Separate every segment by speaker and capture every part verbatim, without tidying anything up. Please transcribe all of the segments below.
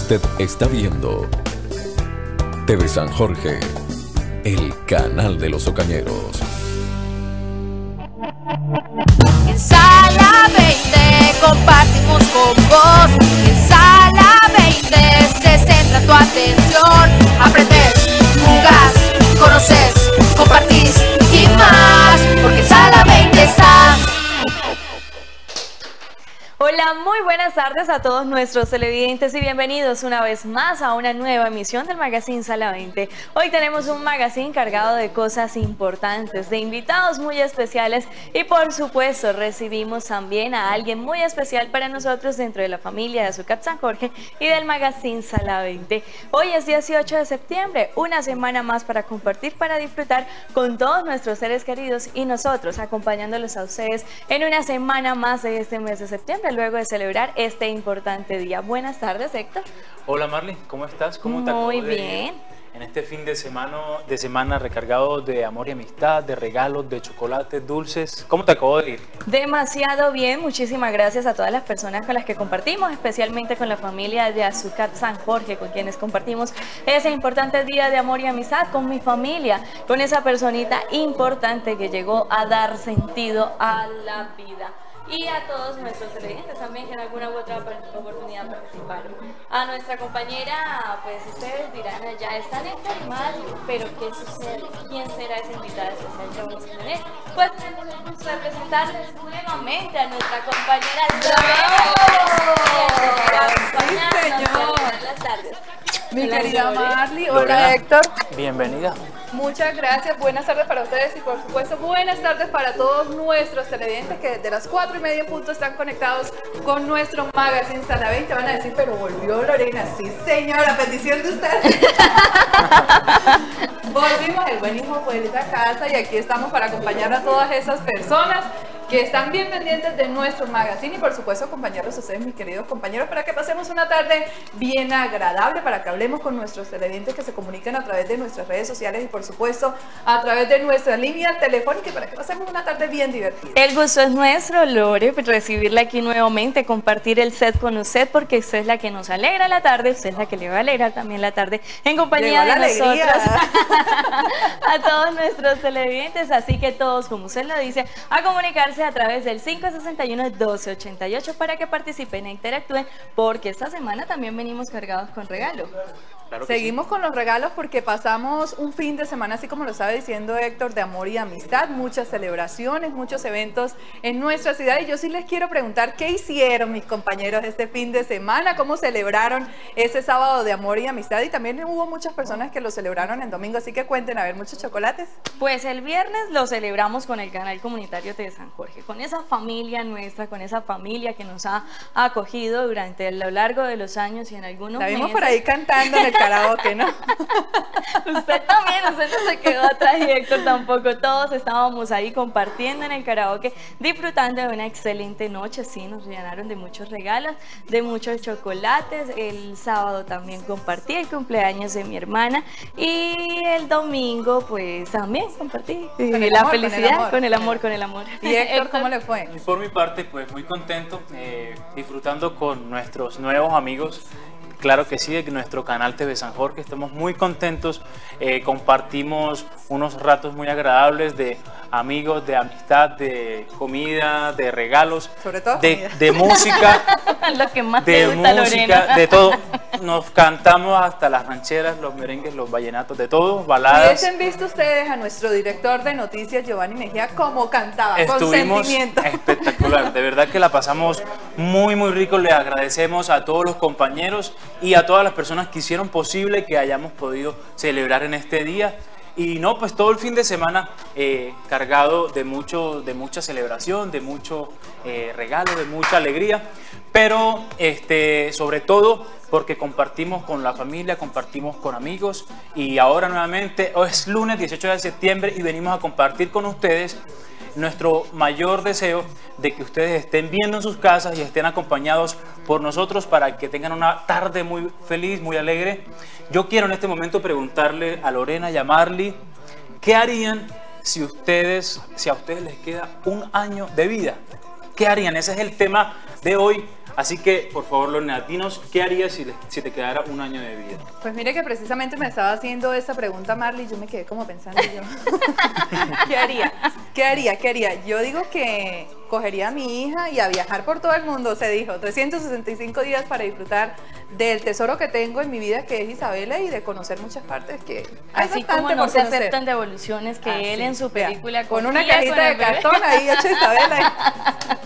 Speaker 1: Usted está viendo T V San Jorge, el canal de los socañeros.
Speaker 2: En Sala veinte compartimos con vos. En Sala veinte se centra tu atención. Aprendes, jugás, conoces, compartís y más. Porque en Sala veinte estás.
Speaker 3: Hola, muy buenas tardes a todos nuestros televidentes y bienvenidos una vez más a una nueva emisión del Magazine Sala veinte. Hoy tenemos un magazine cargado de cosas importantes, de invitados muy especiales y por supuesto recibimos también a alguien muy especial para nosotros dentro de la familia de Azúcar San Jorge y del Magazine Sala veinte. Hoy es dieciocho de septiembre, una semana más para compartir, para disfrutar con todos nuestros seres queridos y nosotros acompañándolos a ustedes en una semana más de este mes de septiembre, luego de celebrar este importante día. Buenas tardes, Héctor.
Speaker 4: Hola, Marley, ¿cómo estás? ¿Cómo te
Speaker 3: Muy
Speaker 4: acabo de
Speaker 3: bien.
Speaker 4: ir en este fin de semana, de semana recargado de amor y amistad, de regalos, de chocolates, dulces? ¿Cómo te acabo de ir?
Speaker 3: Demasiado bien, muchísimas gracias a todas las personas con las que compartimos, especialmente con la familia de Azúcar San Jorge, con quienes compartimos ese importante día de amor y amistad, con mi familia, con esa personita importante que llegó a dar sentido a la vida. Y a todos nuestros televidentes también que en alguna u otra oportunidad participaron. A nuestra compañera, pues ustedes dirán, ya están en Carimal, pero ¿qué sucede? ¿Quién será esa invitada especial que vamos a tener? Pues tenemos el gusto de presentarles nuevamente a nuestra compañera Lore.
Speaker 5: Sí, señor.
Speaker 3: Buenas tardes.
Speaker 5: Mi
Speaker 3: Hola,
Speaker 5: querida
Speaker 3: Lore.
Speaker 5: Marley,
Speaker 4: Lorena,
Speaker 5: hola Héctor.
Speaker 4: Bienvenida.
Speaker 5: Muchas gracias, buenas tardes para ustedes y por supuesto buenas tardes para todos nuestros televidentes que desde las cuatro y media en punto están conectados con nuestro Magazine Sala veinte. Van a decir, pero volvió Lorena. Sí, señora, bendición de ustedes. Volvimos, el buen hijo vuelve a casa y aquí estamos para acompañar a todas esas personas que están bien pendientes de nuestro magazine y por supuesto acompañarlos a ustedes, mis queridos compañeros, para que pasemos una tarde bien agradable, para que hablemos con nuestros televidentes que se comunican a través de nuestras redes sociales y por supuesto a través de nuestra línea telefónica, para que pasemos una tarde bien divertida.
Speaker 3: El gusto es nuestro, Lore, recibirla aquí nuevamente, compartir el set con usted, porque usted es la que nos alegra la tarde, usted es la que le va a alegrar también la tarde en compañía
Speaker 5: Llegó
Speaker 3: de
Speaker 5: la
Speaker 3: nosotros,
Speaker 5: alegría.
Speaker 3: a todos nuestros televidentes, así que todos, como usted lo dice, a comunicarse a través del cinco sesenta y uno, doce ochenta y ocho para que participen e interactúen, porque esta semana también venimos cargados con regalo.
Speaker 4: Claro que
Speaker 5: Seguimos
Speaker 4: sí.
Speaker 5: con los regalos porque pasamos un fin de semana, así como lo estaba diciendo Héctor, de amor y amistad, muchas celebraciones, muchos eventos en nuestra ciudad y yo sí les quiero preguntar qué hicieron mis compañeros este fin de semana, cómo celebraron ese sábado de amor y amistad y también hubo muchas personas que lo celebraron en domingo, así que cuenten, a ver, muchos chocolates.
Speaker 3: Pues el viernes lo celebramos con el canal comunitario de San Jorge, con esa familia nuestra, con esa familia que nos ha acogido durante lo largo de los años y en algunos
Speaker 5: La vimos
Speaker 3: meses.
Speaker 5: por ahí cantando en el karaoke, ¿no?
Speaker 3: Usted también, usted no se quedó atrás y Héctor tampoco. Todos estábamos ahí compartiendo en el karaoke, disfrutando de una excelente noche. Sí, nos llenaron de muchos regalos, de muchos chocolates. El sábado también compartí el cumpleaños de mi hermana y el domingo pues también compartí
Speaker 5: Con el
Speaker 3: la
Speaker 5: amor, con el
Speaker 3: felicidad
Speaker 5: amor.
Speaker 3: con el amor, con el amor.
Speaker 5: Y Héctor, ¿cómo le fue?
Speaker 4: Y por mi parte, pues muy contento, eh, disfrutando con nuestros nuevos amigos. Claro que sí, de nuestro canal T V San Jorge, estamos muy contentos, eh, compartimos unos ratos muy agradables de amigos, de amistad, de comida, de regalos,
Speaker 5: Sobre todo
Speaker 4: de,
Speaker 5: comida.
Speaker 4: de música,
Speaker 3: Lo que más
Speaker 4: de
Speaker 3: te gusta,
Speaker 4: música,
Speaker 3: Lorena.
Speaker 4: de todo. Nos cantamos hasta las rancheras, los merengues, los vallenatos, de todo, baladas.
Speaker 5: Hubiesen visto ustedes a nuestro director de noticias, Giovanni Mejía, cómo cantaba, con
Speaker 4: Estuvimos
Speaker 5: sentimiento.
Speaker 4: espectacular, de verdad que la pasamos muy muy rico, le agradecemos a todos los compañeros y a todas las personas que hicieron posible que hayamos podido celebrar en este día. Y no, pues todo el fin de semana eh, cargado de, mucho, de mucha celebración, de mucho eh, regalo, de mucha alegría, pero este, sobre todo porque compartimos con la familia, compartimos con amigos y ahora nuevamente hoy es lunes dieciocho de septiembre y venimos a compartir con ustedes nuestro mayor deseo de que ustedes estén viendo en sus casas y estén acompañados por nosotros para que tengan una tarde muy feliz, muy alegre. Yo quiero en este momento preguntarle a Lorena y a Marley, ¿qué harían si ustedes, si a ustedes les queda un año de vida? ¿qué harían? Ese es el tema de hoy. Así que, por favor, Lorena, dinos, ¿qué harías si, si te quedara un año de vida?
Speaker 5: Pues mire que precisamente me estaba haciendo esta pregunta Marley y yo me quedé como pensando yo. ¿Qué haría? ¿Qué haría? ¿Qué haría? Yo digo que cogería a mi hija y a viajar por todo el mundo, se dijo, trescientos sesenta y cinco días para disfrutar del tesoro que tengo en mi vida, que es Isabela, y de conocer muchas partes que hay
Speaker 3: Así
Speaker 5: bastante
Speaker 3: como no
Speaker 5: por
Speaker 3: se
Speaker 5: conocer.
Speaker 3: aceptan devoluciones que
Speaker 5: Así,
Speaker 3: él en su
Speaker 5: vea,
Speaker 3: película
Speaker 5: con una
Speaker 3: cogía
Speaker 5: cajita
Speaker 3: con
Speaker 5: de
Speaker 3: el bebé.
Speaker 5: cartón ahí hecho Isabela.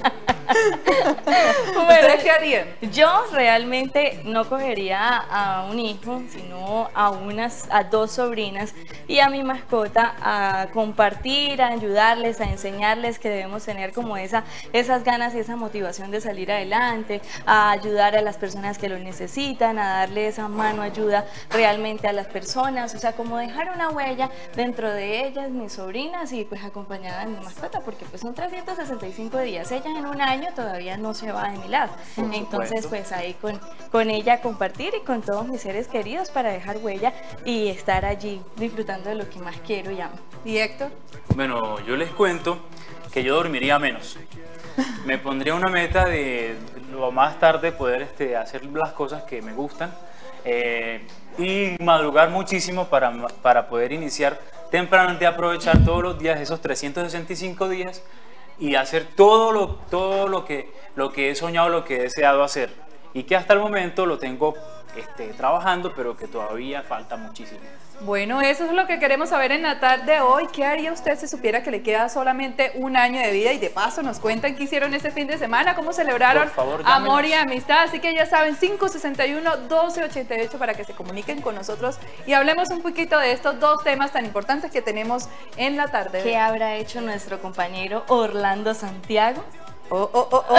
Speaker 5: ¿Ustedes qué harían?
Speaker 3: Yo realmente no cogería a un hijo, sino a unas, a dos sobrinas y a mi mascota a compartir, a ayudarles, a enseñarles que debemos tener como esa, esas ganas y esa motivación de salir adelante, a ayudar a las personas que lo necesitan, a darle esa mano ayuda realmente a las personas, o sea, como dejar una huella dentro de ellas, mis sobrinas, y pues acompañada de mi mascota, porque pues son trescientos sesenta y cinco días, ella en un año todavía no se va de mi lado,
Speaker 4: Por
Speaker 3: entonces
Speaker 4: supuesto.
Speaker 3: pues ahí con, con ella compartir y con todos mis seres queridos para dejar huella y estar allí disfrutando de lo que más quiero y amo.
Speaker 5: ¿Y Héctor?
Speaker 4: Bueno, yo les cuento que yo dormiría menos. Me pondría una meta de lo más tarde poder este, hacer las cosas que me gustan eh, y madrugar muchísimo para, para poder iniciar tempranamente, aprovechar todos los días, esos trescientos sesenta y cinco días, y hacer todo lo, todo lo que, lo que he soñado, lo que he deseado hacer, y que hasta el momento lo tengo este, trabajando, pero que todavía falta muchísimo.
Speaker 5: Bueno, eso es lo que queremos saber en la tarde de hoy. ¿Qué haría usted si supiera que le queda solamente un año de vida? Y de paso nos cuentan qué hicieron este fin de semana, cómo celebraron
Speaker 4: Por favor,
Speaker 5: amor y
Speaker 4: llámenos.
Speaker 5: amistad. Así que ya saben, cinco sesenta y uno, doce ochenta y ocho para que se comuniquen con nosotros y hablemos un poquito de estos dos temas tan importantes que tenemos en la tarde.
Speaker 3: ¿Qué habrá hecho nuestro compañero Orlando Santiago?
Speaker 5: Oh, oh, oh, oh.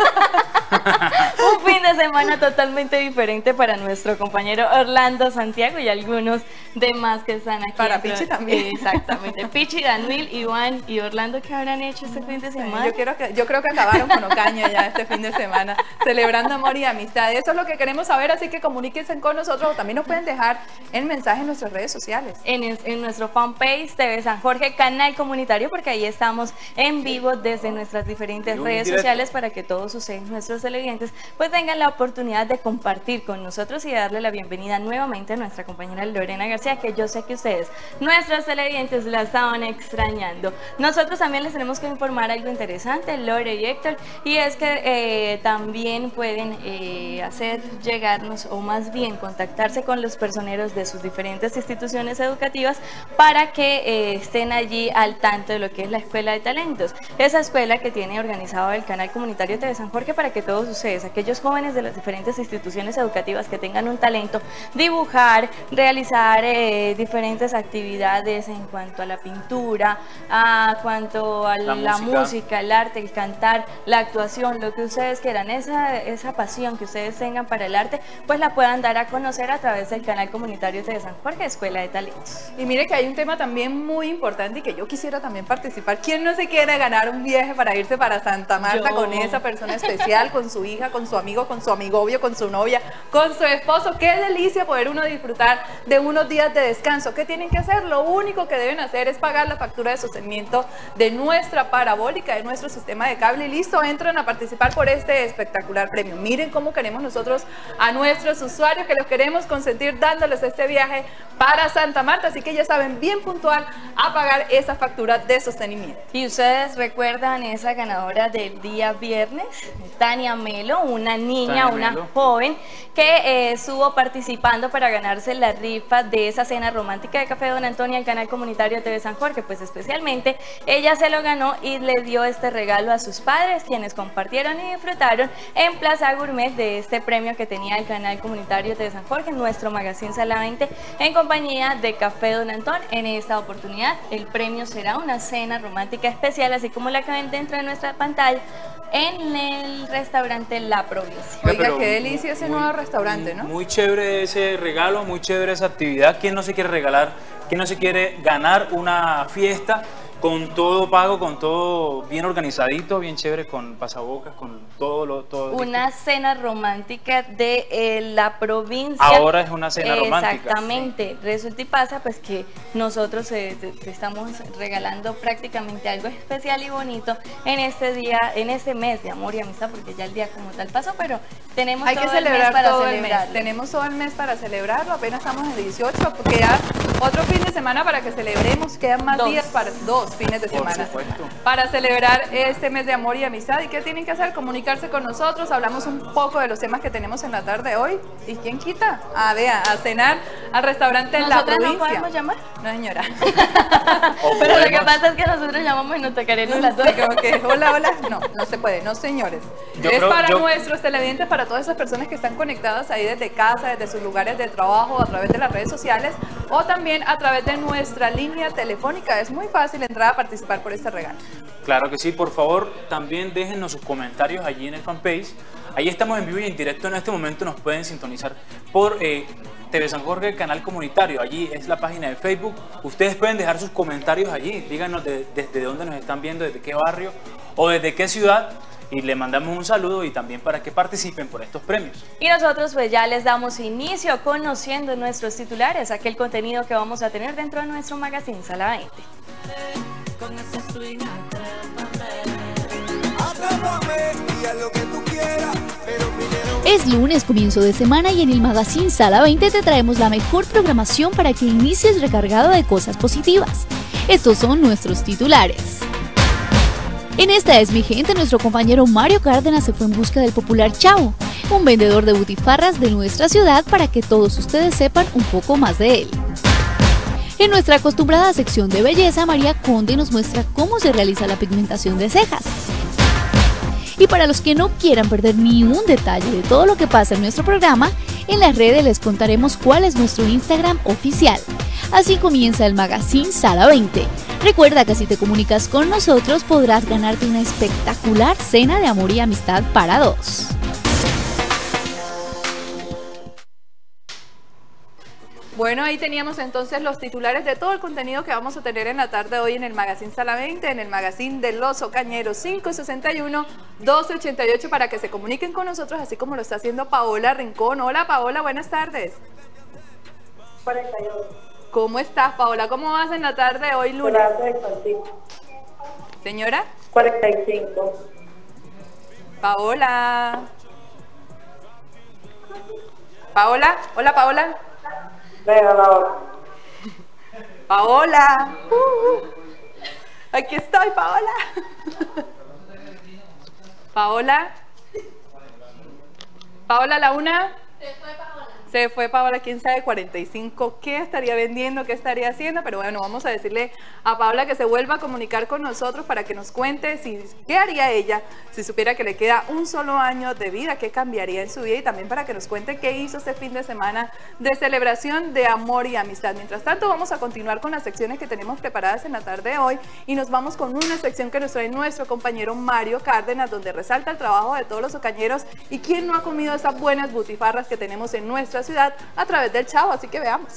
Speaker 3: Un fin de semana totalmente diferente para nuestro compañero Orlando Santiago y algunos demás que están aquí.
Speaker 5: Para
Speaker 3: dentro-
Speaker 5: Pichi también.
Speaker 3: Exactamente. Pichi, Daniel, Iván y Orlando, ¿qué habrán hecho este fin de semana?
Speaker 5: Yo, quiero que, yo creo que acabaron con Ocaña ya este fin de semana, celebrando amor y amistad. Eso es lo que queremos saber, así que comuníquense con nosotros o también nos pueden dejar en mensaje en nuestras redes sociales.
Speaker 3: En, es- en nuestro fanpage T V San Jorge, canal comunitario, porque ahí estamos en vivo desde nuestras diferentes
Speaker 4: Y un
Speaker 3: redes
Speaker 4: directo.
Speaker 3: sociales para que todos ustedes, nuestros televidentes, pues tengan la oportunidad de compartir con nosotros y darle la bienvenida nuevamente a nuestra compañera Lorena García, que yo sé que ustedes, nuestros televidentes, la estaban extrañando. Nosotros también les tenemos que informar algo interesante, Lore y Héctor, y es que eh, también pueden eh, hacer llegarnos, o más bien contactarse con los personeros de sus diferentes instituciones educativas para que eh, estén allí al tanto de lo que es la Escuela de Talentos. Esa escuela que tiene organizado el canal comunitario T V San Jorge para que todos ustedes, aquellos jóvenes de las diferentes instituciones educativas que tengan un talento, dibujar, realizar eh, diferentes actividades en cuanto a la pintura, a cuanto a la,
Speaker 4: La
Speaker 3: música.
Speaker 4: música.
Speaker 3: el arte, el cantar, la actuación, lo que ustedes quieran, esa, esa pasión que ustedes tengan para el arte, pues la puedan dar a conocer a través del canal comunitario T V San Jorge, Escuela de Talentos.
Speaker 5: Y mire que hay un tema también muy importante y que yo quisiera también participar. ¿Quién no se quiere ganar un viaje para irse para Santa Marta
Speaker 3: Yo.
Speaker 5: con esa persona especial, con su hija, con su amigo, con su amigovio, con su novia, con su esposo? Qué delicia poder uno disfrutar de unos días de descanso. ¿Qué tienen que hacer? Lo único que deben hacer es pagar la factura de sostenimiento de nuestra parabólica, de nuestro sistema de cable, y listo, entran a participar por este espectacular premio. Miren cómo queremos nosotros a nuestros usuarios, que los queremos consentir dándoles este viaje para Santa Marta, así que ya saben, bien puntual a pagar esa factura de sostenimiento.
Speaker 3: Y ustedes recuerdan esa ganadora del día viernes, Tania Melo, una niña,
Speaker 4: Tania
Speaker 3: una
Speaker 4: Melo.
Speaker 3: joven que eh, estuvo participando para ganarse la rifa de esa cena romántica de Café Don Antonio al canal comunitario T V San Jorge. Pues especialmente ella se lo ganó y le dio este regalo a sus padres, quienes compartieron y disfrutaron en Plaza Gourmet de este premio que tenía el canal comunitario T V San Jorge, nuestro magazine Sala veinte, en compañía de Café Don Antón. En esta oportunidad el premio será una cena romántica especial, así como la que ven dentro de nuestra pantalla, en el restaurante La Provincia.
Speaker 5: Oiga,
Speaker 4: Pero
Speaker 5: qué delicia ese nuevo restaurante, ¿no?
Speaker 4: Muy chévere ese regalo, muy chévere esa actividad. ¿Quién no se quiere regalar? ¿Quién no se quiere ganar una fiesta con todo pago, con todo bien organizadito, bien chévere, con pasabocas, con todo lo... Todo
Speaker 3: una
Speaker 4: listo.
Speaker 3: cena romántica de eh, la provincia.
Speaker 4: Ahora es una cena romántica.
Speaker 3: Exactamente. Sí. Resulta y pasa pues que nosotros eh, te, te estamos regalando prácticamente algo especial y bonito en este día, en este mes de amor y amistad, porque ya el día como tal pasó, pero tenemos
Speaker 5: Hay
Speaker 3: todo
Speaker 5: que celebrar
Speaker 3: el mes para
Speaker 5: todo
Speaker 3: celebrarlo.
Speaker 5: el mes. Tenemos todo el mes para celebrarlo, apenas estamos en el dieciocho, porque ya otro fin de semana para que celebremos, quedan más
Speaker 3: Dos.
Speaker 5: días para dos fines de
Speaker 4: Por
Speaker 5: semana
Speaker 4: supuesto.
Speaker 5: para celebrar este mes de amor y amistad. ¿Y qué tienen que hacer? Comunicarse con nosotros, hablamos un poco de los temas que tenemos en la tarde de hoy. ¿Y quién quita? Ah, vea, a cenar al restaurante en la
Speaker 3: ¿Nosotras
Speaker 5: provincia.
Speaker 3: no podemos llamar?
Speaker 5: No, señora.
Speaker 4: O
Speaker 3: Pero lo que
Speaker 4: podemos-
Speaker 3: pasa es que nosotros llamamos y nos tocaremos las dos.
Speaker 5: Sí, como que, hola, hola. No, no se puede, no señores.
Speaker 4: Yo
Speaker 5: es
Speaker 4: creo-
Speaker 5: para
Speaker 4: yo-
Speaker 5: nuestros televidentes, para todas esas personas que están conectadas ahí desde casa, desde sus lugares de trabajo, a través de las redes sociales o también a través de nuestra línea telefónica. Es muy fácil entrar a participar por este regalo.
Speaker 4: Claro que sí, por favor, también déjennos sus comentarios allí en el fanpage. Ahí estamos en vivo y en directo en este momento, nos pueden sintonizar por eh, T V San Jorge, canal comunitario. Allí es la página de Facebook. Ustedes pueden dejar sus comentarios allí. Díganos de- desde dónde nos están viendo, desde qué barrio o desde qué ciudad. Y le mandamos un saludo y también para que participen por estos premios.
Speaker 3: Y nosotros pues ya les damos inicio conociendo nuestros titulares, aquel contenido que vamos a tener dentro de nuestro magazine Sala veinte.
Speaker 6: Es lunes, comienzo de semana, y en el magazine Sala veinte te traemos la mejor programación para que inicies recargado de cosas positivas. Estos son nuestros titulares. En esta es mi gente, nuestro compañero Mario Cárdenas se fue en busca del popular Chavo, un vendedor de butifarras de nuestra ciudad, para que todos ustedes sepan un poco más de él. En nuestra acostumbrada sección de belleza, María Conde nos muestra cómo se realiza la pigmentación de cejas. Y para los que no quieran perder ni un detalle de todo lo que pasa en nuestro programa, en las redes les contaremos cuál es nuestro Instagram oficial. Así comienza el magazine Sala veinte. Recuerda que si te comunicas con nosotros podrás ganarte una espectacular cena de amor y amistad para dos.
Speaker 5: Bueno, ahí teníamos entonces los titulares de todo el contenido que vamos a tener en la tarde de hoy en el magazine Sala veinte, en el magazine de Los Ocañeros, cinco sesenta y uno, doce ochenta y ocho, para que se comuniquen con nosotros, así como lo está haciendo Paola Rincón. Hola Paola, buenas tardes.
Speaker 7: cuarenta y dos.
Speaker 5: ¿Cómo estás, Paola? ¿Cómo vas en la tarde de hoy lunes? Señora.
Speaker 7: cuarenta y cinco.
Speaker 5: Paola. Paola, hola Paola.
Speaker 7: Venga, la hora.
Speaker 5: Paola. Uh, uh. Aquí estoy, Paola. Paola. Paola, la una. Se fue Paola. Se fue Paola, quién sabe, cuarenta y cinco. ¿Qué estaría vendiendo? ¿Qué estaría haciendo? Pero bueno, vamos a decirle a Paola que se vuelva a comunicar con nosotros para que nos cuente si, qué haría ella si supiera que le queda un solo año de vida, qué cambiaría en su vida, y también para que nos cuente qué hizo este fin de semana de celebración de amor y amistad. Mientras tanto, vamos a continuar con las secciones que tenemos preparadas en la tarde de hoy, y nos vamos con una sección que nos trae nuestro compañero Mario Cárdenas, donde resalta el trabajo de todos los ocañeros y quién no ha comido esas buenas butifarras que tenemos en nuestra ciudad a través del Chavo, así que veamos.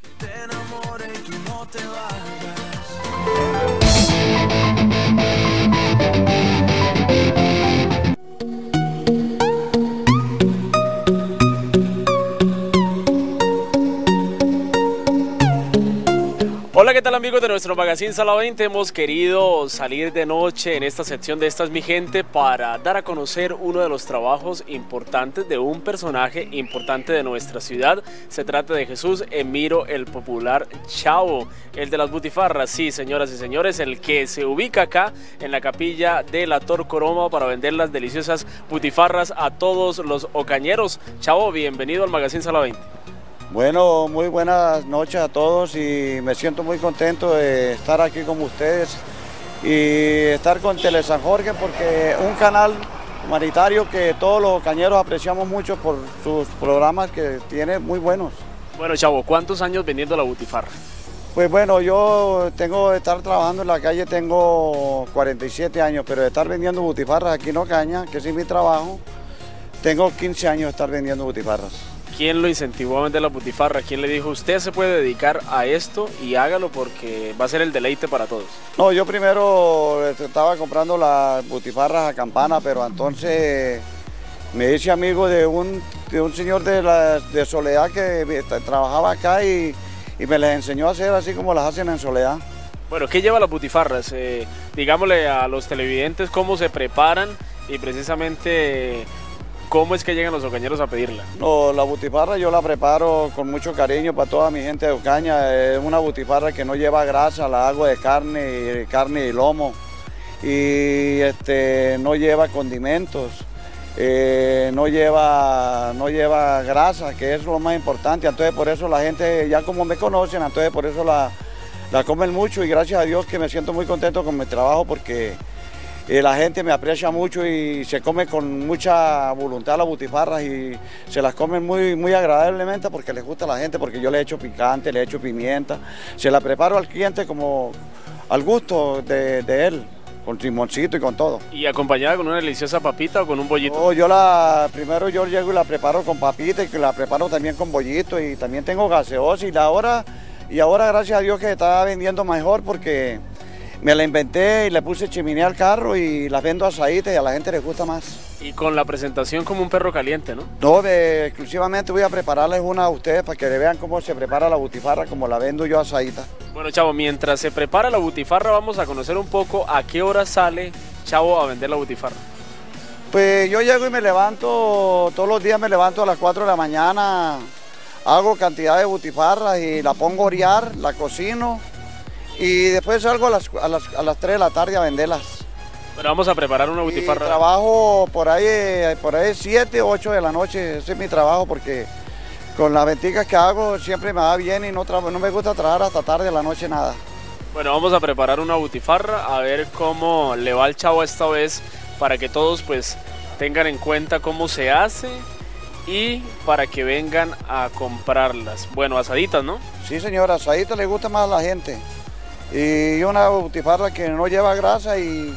Speaker 8: Hola, ¿qué tal amigos de nuestro magazine Sala veinte? Hemos querido salir de noche en esta sección de Esta es mi gente para dar a conocer uno de los trabajos importantes de un personaje importante de nuestra ciudad. Se trata de Jesús Emiro, el popular Chavo, el de las butifarras. Sí, señoras y señores, el que se ubica acá en la capilla de la Torcoroma para vender las deliciosas butifarras a todos los ocañeros. Chavo, bienvenido al magazine Sala veinte.
Speaker 9: Bueno, muy buenas noches a todos y me siento muy contento de estar aquí con ustedes y estar con Tele San Jorge, porque un canal humanitario que todos los cañeros apreciamos mucho por sus programas que tiene muy buenos.
Speaker 8: Bueno, Chavo, ¿cuántos años vendiendo la butifarra?
Speaker 9: Pues bueno, yo tengo de estar trabajando en la calle, tengo cuarenta y siete años, pero de estar vendiendo butifarras aquí en Ocaña, que es mi trabajo, tengo quince años de estar vendiendo butifarras.
Speaker 8: ¿Quién lo incentivó a vender la butifarra? ¿Quién le dijo, usted se puede dedicar a esto y hágalo porque va a ser el deleite para todos?
Speaker 9: No, yo primero estaba comprando las butifarras a Campana, pero entonces me hice amigo de un, de un señor de, la, de Soledad que trabajaba acá y, y me les enseñó a hacer así como las hacen en Soledad.
Speaker 8: Bueno, ¿qué lleva las butifarras? Eh, digámosle a los televidentes cómo se preparan y precisamente cómo es que llegan los ocañeros a pedirla.
Speaker 9: No, la butifarra yo la preparo con mucho cariño para toda mi gente de Ocaña. Es una butifarra que no lleva grasa, la hago de carne, carne y lomo. Y este, no lleva condimentos, eh, no, lleva, no lleva grasa, que es lo más importante. Entonces por eso la gente, ya como me conocen, entonces por eso la... La comen mucho y gracias a Dios que me siento muy contento con mi trabajo porque eh, la gente me aprecia mucho y se come con mucha voluntad las butifarras y se las comen muy, muy agradablemente porque les gusta a la gente, porque yo le echo picante, le echo pimienta, se la preparo al cliente como al gusto de, de él, con limoncito y con todo.
Speaker 8: ¿Y acompañada con una deliciosa papita o con un bollito?
Speaker 9: No, yo la, primero yo llego y la preparo con papita y la preparo también con bollito y también tengo gaseosa y la hora... Y ahora gracias a Dios que está vendiendo mejor porque me la inventé y le puse chimenea al carro y las vendo asaditas y a la gente les gusta más.
Speaker 8: Y con la presentación como un perro caliente, ¿no?
Speaker 9: No, de, exclusivamente voy a prepararles una a ustedes para que vean cómo se prepara la butifarra, como la vendo yo asadita.
Speaker 8: Bueno, Chavo, mientras se prepara la butifarra vamos a conocer un poco a qué hora sale Chavo a vender la butifarra.
Speaker 9: Pues yo llego y me levanto, todos los días me levanto a las cuatro de la mañana. Hago cantidad de butifarras y la pongo a orear, la cocino y después salgo a las, a las, a las tres de la tarde a venderlas.
Speaker 8: Bueno, vamos a preparar una butifarra.
Speaker 9: Y trabajo por ahí, por ahí siete, ocho de la noche, ese es mi trabajo porque con las venticas que hago siempre me va bien y no, no me gusta trabajar hasta tarde de la noche nada.
Speaker 8: Bueno, vamos a preparar una butifarra a ver cómo le va al Chavo esta vez para que todos pues tengan en cuenta cómo se hace y para que vengan a comprarlas. Bueno, asaditas, ¿no?
Speaker 9: Sí, señora, asaditas le gusta más a la gente. Y una butifarra que no lleva grasa y,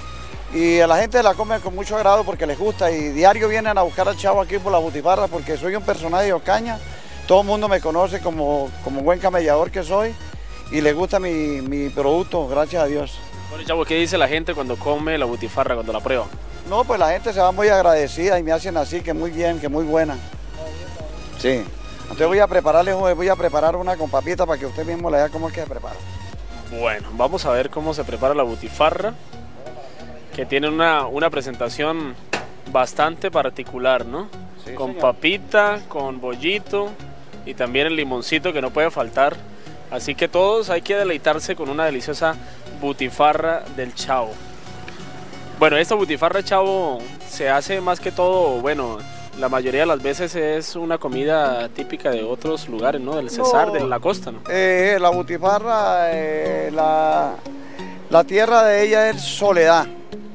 Speaker 9: y a la gente la come con mucho agrado porque les gusta. Y diario vienen a buscar al Chavo aquí por la butifarra porque soy un personaje de Ocaña. Todo el mundo me conoce como, como buen camellador que soy y les gusta mi, mi producto, gracias a Dios.
Speaker 8: Bueno, Chavo, ¿qué dice la gente cuando come la butifarra, cuando la prueba?
Speaker 9: No, pues la gente se va muy agradecida y me hacen así, que muy bien, que muy buena. Sí. Entonces voy a prepararles, voy a preparar una con papita para que usted mismo le vea cómo es que se prepara.
Speaker 8: Bueno, vamos a ver cómo se prepara la butifarra, que tiene una, una presentación bastante particular, ¿no? Sí, con señor. Papita, con bollito y también el limoncito que no puede faltar. Así que todos hay que deleitarse con una deliciosa butifarra del Chavo. Bueno, esta butifarra, Chavo, se hace más que todo, bueno, la mayoría de las veces es una comida típica de otros lugares, ¿no? Del Cesar, no, de la costa, ¿no?
Speaker 9: Eh, la butifarra, eh, la, la tierra de ella es Soledad.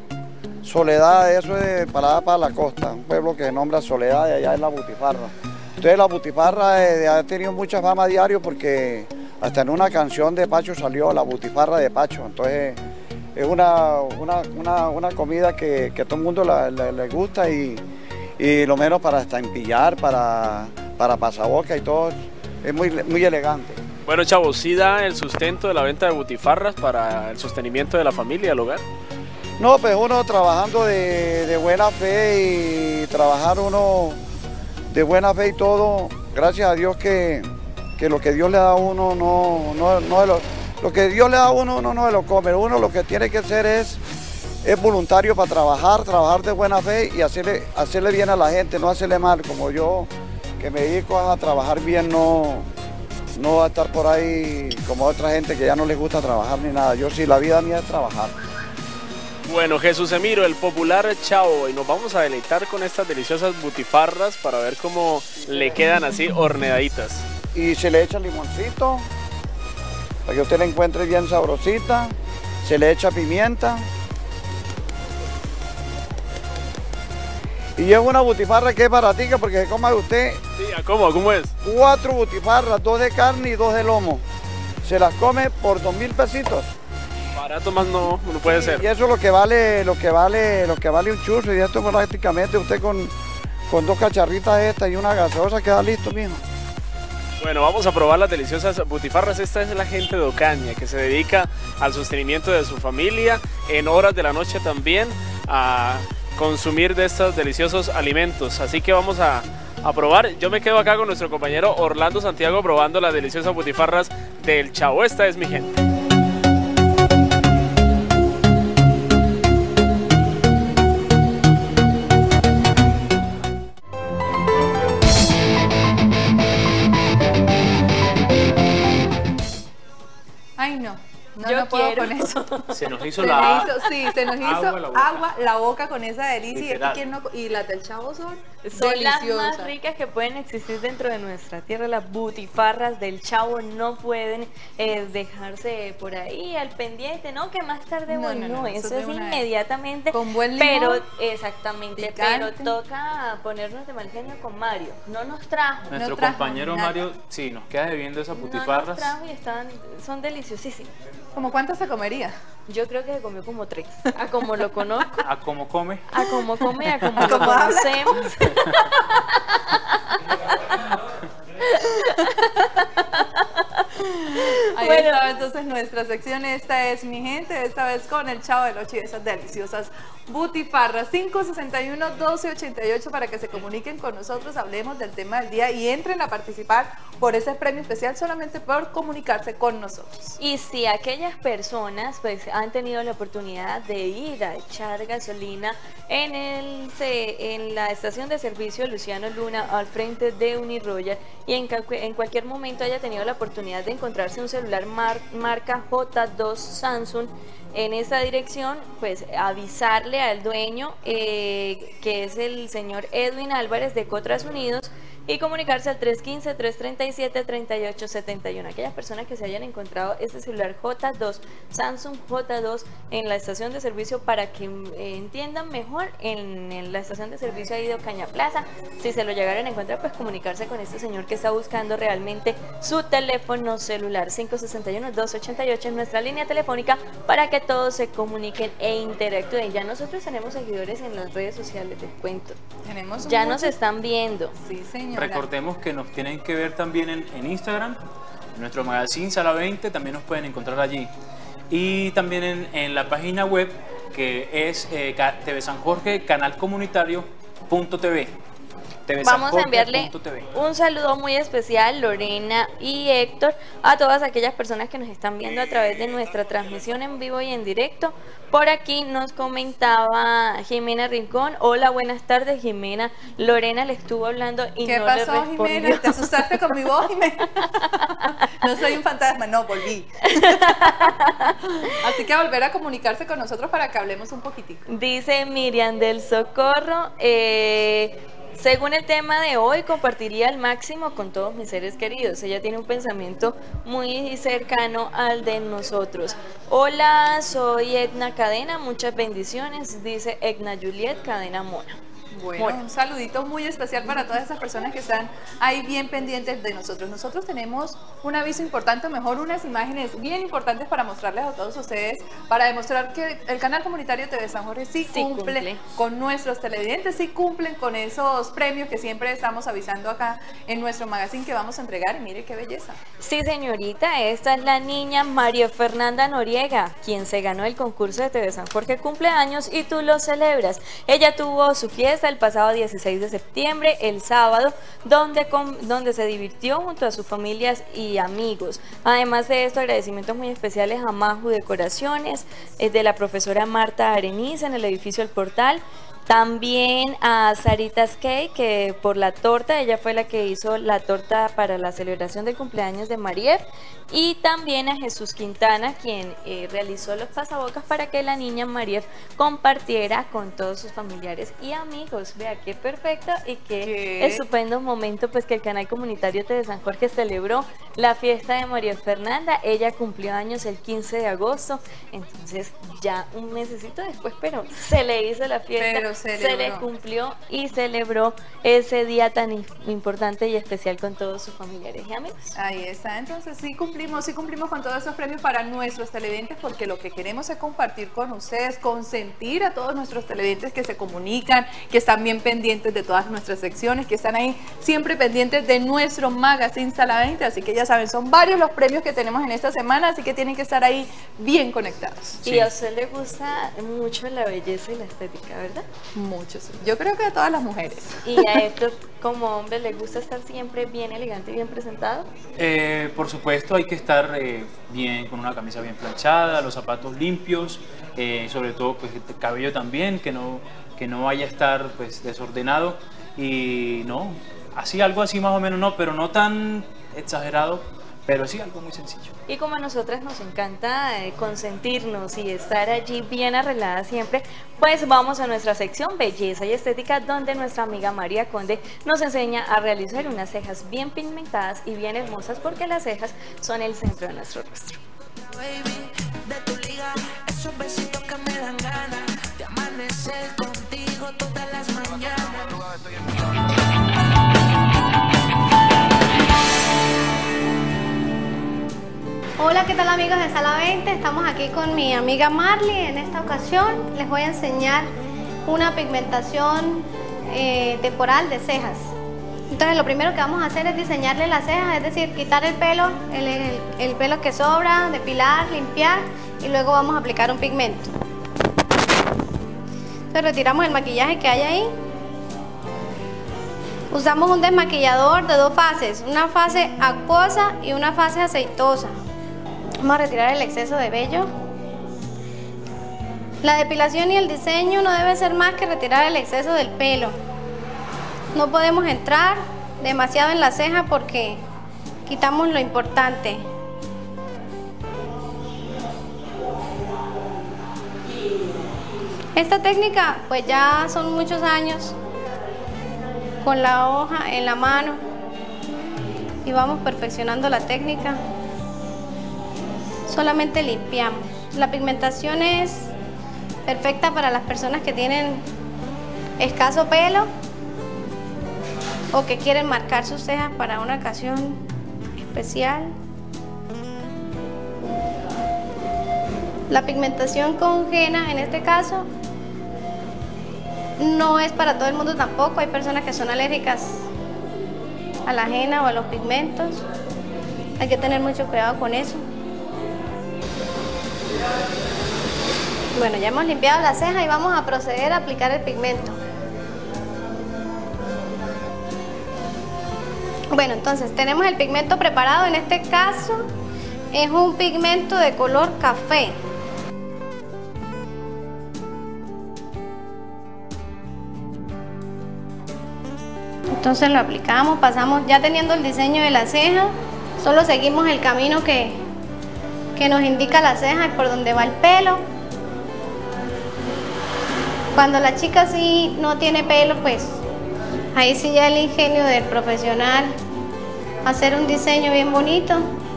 Speaker 9: Soledad, eso es para, para la costa, un pueblo que se nombra Soledad y allá es la butifarra. Entonces la butifarra eh, ha tenido mucha fama a diario porque hasta en una canción de Pacho salió la butifarra de Pacho, entonces... Es una, una, una, una comida que, que a todo el mundo la, la, le gusta y, y lo menos para hasta empillar, para, para pasaboca y todo, es muy, muy elegante.
Speaker 8: Bueno, Chavo, ¿sí da el sustento de la venta de butifarras para el sostenimiento de la familia, el hogar?
Speaker 9: No, pues uno trabajando de, de buena fe y trabajar uno de buena fe y todo, gracias a Dios que, que lo que Dios le da a uno no, no, no es lo... Lo que Dios le da a uno, uno no se lo come. Uno lo que tiene que hacer es, es voluntario para trabajar, trabajar de buena fe y hacerle, hacerle bien a la gente, no hacerle mal. Como yo, que me dedico a trabajar bien, no, no a estar por ahí como otra gente que ya no les gusta trabajar ni nada. Yo sí, la vida mía es trabajar.
Speaker 8: Bueno, Jesús Emiro, el popular Chavo, y nos vamos a deleitar con estas deliciosas butifarras para ver cómo le quedan así horneaditas.
Speaker 9: Y se le echa limoncito, para que usted la encuentre bien sabrosita, se le echa pimienta. Y es una butifarra que es baratica porque se coma usted.
Speaker 8: Sí, ¿cómo? ¿Cómo es?
Speaker 9: Cuatro butifarras, dos de carne y dos de lomo. Se las come por dos mil pesitos.
Speaker 8: Barato más no, no puede
Speaker 9: sí,
Speaker 8: ser.
Speaker 9: Y eso es lo que vale, lo que vale, lo que vale un churro. Y esto prácticamente usted con, con dos cacharritas estas y una gaseosa queda listo, mijo.
Speaker 8: Bueno, vamos a probar las deliciosas butifarras. Esta es la gente de Ocaña, que se dedica al sostenimiento de su familia, en horas de la noche también, a consumir de estos deliciosos alimentos. Así que vamos a, a probar. Yo me quedo acá con nuestro compañero Orlando Santiago probando las deliciosas butifarras del Chavo. Esta es mi gente.
Speaker 5: Ay, no. No,
Speaker 3: Yo
Speaker 5: no puedo
Speaker 3: quiero.
Speaker 5: con eso.
Speaker 4: Se nos hizo
Speaker 5: Se
Speaker 4: la...
Speaker 5: me hizo, sí, se nos hizo
Speaker 4: agua la boca.
Speaker 5: agua la boca con esa delicia. Y, es que
Speaker 4: Literal.
Speaker 5: ¿quién no- y las del Chavo son,
Speaker 3: Son las
Speaker 5: deliciosas.
Speaker 3: más ricas que pueden existir dentro de nuestra tierra. Las butifarras del Chavo no pueden eh, dejarse por ahí al pendiente, ¿no? Que más tarde,
Speaker 5: No,
Speaker 3: bueno,
Speaker 5: no, no,
Speaker 3: eso
Speaker 5: eso de
Speaker 3: es
Speaker 5: una vez.
Speaker 3: inmediatamente.
Speaker 5: Con buen
Speaker 3: Pero,
Speaker 5: limón,
Speaker 3: exactamente,
Speaker 5: picante.
Speaker 3: pero toca ponernos de mal genio con Mario. No nos trajo.
Speaker 4: Nuestro
Speaker 5: trajo
Speaker 4: compañero
Speaker 5: nada.
Speaker 4: Mario, sí, nos queda debiendo esas
Speaker 3: No nos
Speaker 4: butifarras.
Speaker 3: trajo y están, son deliciosísimas.
Speaker 5: ¿Cómo cuántas se comería?
Speaker 3: Yo creo que se comió como tres. A como lo conozco,
Speaker 4: A como come.
Speaker 3: a como come, a como
Speaker 5: A
Speaker 3: lo
Speaker 5: como habla.
Speaker 3: conocemos.
Speaker 5: Ahí
Speaker 3: Bueno.
Speaker 5: estaba entonces nuestra sección. Esta es mi gente, esta vez con el Chavo del Ocho y esas deliciosas butifarras. cinco sesenta y uno, doce ochenta y ocho para que se comuniquen con nosotros, hablemos del tema del día y entren a participar por ese premio especial solamente por comunicarse con nosotros.
Speaker 3: Y si aquellas personas pues han tenido la oportunidad de ir a echar gasolina en el se- en la estación de servicio Luciano Luna al frente de Uniroyal y en, ca- en cualquier momento haya tenido la oportunidad de encontrarse un celular mar- marca J dos Samsung en esa dirección, pues avisarle al dueño eh, que es el señor Edwin Álvarez de Cotras Unidos y comunicarse al tres uno cinco, tres tres siete, tres ocho siete uno. Aquellas personas que se hayan encontrado este celular J dos, Samsung J dos en la estación de servicio para que eh, entiendan mejor en, en la estación de servicio ahí de Ocaña Plaza. Si se lo llegaron a encontrar, pues comunicarse con este señor que está buscando realmente su teléfono celular. cinco sesenta y uno, doce ochenta y ocho es nuestra línea telefónica para que todos se comuniquen e interactúen. Ya nosotros tenemos seguidores en las redes sociales, les cuento.
Speaker 5: Tenemos un
Speaker 3: Ya nos
Speaker 5: mucho-
Speaker 3: están viendo.
Speaker 5: Sí, señora.
Speaker 4: Recordemos que nos tienen que ver también en, en Instagram, en nuestro magazine Sala veinte, también nos pueden encontrar allí. Y también en, en la página web que es eh, ca- T V San Jorge, canal comunitario punto T V.
Speaker 3: Vamos a enviarle un saludo muy especial, Lorena y Héctor, a todas aquellas personas que nos están viendo a través de nuestra transmisión en vivo y en directo. Por aquí nos comentaba Jimena Rincón. Hola, buenas tardes, Jimena. Lorena le estuvo hablando y
Speaker 5: ¿Qué
Speaker 3: no
Speaker 5: pasó,
Speaker 3: le respondió.
Speaker 5: Jimena? ¿Te asustaste con mi voz, Jimena? No soy un fantasma, no, volví. Así que a volver a comunicarse con nosotros para que hablemos un poquitico.
Speaker 3: Dice Miriam del Socorro, eh, según el tema de hoy, compartiría al máximo con todos mis seres queridos. Ella tiene un pensamiento muy cercano al de nosotros. Hola, soy Edna Cadena, muchas bendiciones, dice Edna Juliet Cadena Mona.
Speaker 5: Bueno,
Speaker 3: Bueno.
Speaker 5: un saludito muy especial para todas esas personas que están ahí bien pendientes de nosotros. Nosotros tenemos un aviso importante, mejor unas imágenes bien importantes para mostrarles a todos ustedes, para demostrar que el canal comunitario T V San Jorge sí,
Speaker 3: Sí
Speaker 5: cumple,
Speaker 3: cumple.
Speaker 5: con nuestros televidentes, sí cumplen con esos premios que siempre estamos avisando acá en nuestro magazine que vamos a entregar. Y mire qué belleza.
Speaker 3: Sí, señorita, esta es la niña María Fernanda Noriega, quien se ganó el concurso de T V San Jorge cumpleaños y tú lo celebras. Ella tuvo su fiesta el pasado dieciséis de septiembre, el sábado, donde, con- donde se divirtió junto a sus familias y amigos. Además de esto, agradecimientos muy especiales a Maju Decoraciones, eh, de la profesora Marta Areniza en el edificio El Portal. También a Saritas Cake, que por la torta, ella fue la que hizo la torta para la celebración del cumpleaños de Marief. Y también a Jesús Quintana, quien eh, realizó los pasabocas para que la niña Marief compartiera con todos sus familiares y amigos. Vea qué perfecto y qué,
Speaker 5: ¿Qué?
Speaker 3: estupendo momento, pues que el canal comunitario T V San Jorge celebró la fiesta de Marief Fernanda. Ella cumplió años el quince de agosto, entonces ya un mesecito después, pero se le hizo la fiesta.
Speaker 5: Pero celebró.
Speaker 3: Se le cumplió y celebró ese día tan importante y especial con todos sus familiares y amigos.
Speaker 5: Ahí está, entonces sí cumplimos, sí cumplimos con todos esos premios para nuestros televidentes, porque lo que queremos es compartir con ustedes, consentir a todos nuestros televidentes que se comunican, que están bien pendientes de todas nuestras secciones, que están ahí siempre pendientes de nuestro Magazine Sala veinte, así que ya saben, son varios los premios que tenemos en esta semana, así que tienen que estar ahí bien conectados.
Speaker 3: Sí. Y a usted le gusta mucho la belleza y la estética, ¿verdad?
Speaker 5: Mucho, sí. Yo creo que a todas las mujeres.
Speaker 3: ¿Y a Héctor, como hombre, le gusta estar siempre bien elegante y bien presentado?
Speaker 4: Eh, por supuesto, hay que estar eh, bien, con una camisa bien planchada, los zapatos limpios, eh, sobre todo pues, el cabello también, que no, que no vaya a estar pues, desordenado. Y no, así, algo así más o menos, no, pero no tan exagerado, pero sí algo muy sencillo.
Speaker 3: Y como a nosotras nos encanta eh, consentirnos y estar allí bien arreglada siempre, pues vamos a nuestra sección Belleza y Estética, donde nuestra amiga María Conde nos enseña a realizar unas cejas bien pigmentadas y bien hermosas, porque las cejas son el centro de nuestro rostro.
Speaker 10: Baby, de tu liga, esos besitos que me dan ganas de amanecer contigo todas las mañanas.
Speaker 11: Hola, ¿qué tal amigos de Sala veinte? Estamos aquí con mi amiga Marley. En esta ocasión les voy a enseñar una pigmentación eh, temporal de cejas. Entonces lo primero que vamos a hacer es diseñarle las cejas, es decir, quitar el pelo, el, el, el pelo que sobra, depilar, limpiar y luego vamos a aplicar un pigmento. Entonces retiramos el maquillaje que hay ahí. Usamos un desmaquillador de dos fases, una fase acuosa y una fase aceitosa. Vamos a retirar el exceso de vello. La depilación y el diseño no debe ser más que retirar el exceso del pelo. No podemos entrar demasiado en la ceja porque quitamos lo importante. Esta técnica pues ya son muchos años con la hoja en la mano y vamos perfeccionando la técnica. Solamente limpiamos. La pigmentación es perfecta para las personas que tienen escaso pelo o que quieren marcar sus cejas para una ocasión especial. La pigmentación con henna, en este caso, no es para todo el mundo tampoco. Hay personas que son alérgicas a la henna o a los pigmentos. Hay que tener mucho cuidado con eso. Bueno, ya hemos limpiado la ceja y vamos a proceder a aplicar el pigmento. Bueno, entonces tenemos el pigmento preparado. En este caso es un pigmento de color café. Entonces lo aplicamos, pasamos ya teniendo el diseño de la ceja, solo seguimos el camino que, que nos indica la ceja y por donde va el pelo. Cuando la chica sí no tiene pelo, pues ahí sí ya el ingenio del profesional, hacer un diseño bien bonito.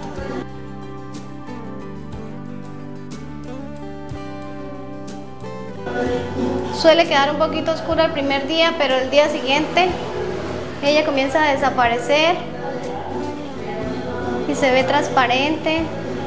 Speaker 11: Suele quedar un poquito oscuro el primer día, pero el día siguiente ella comienza a desaparecer y se ve transparente,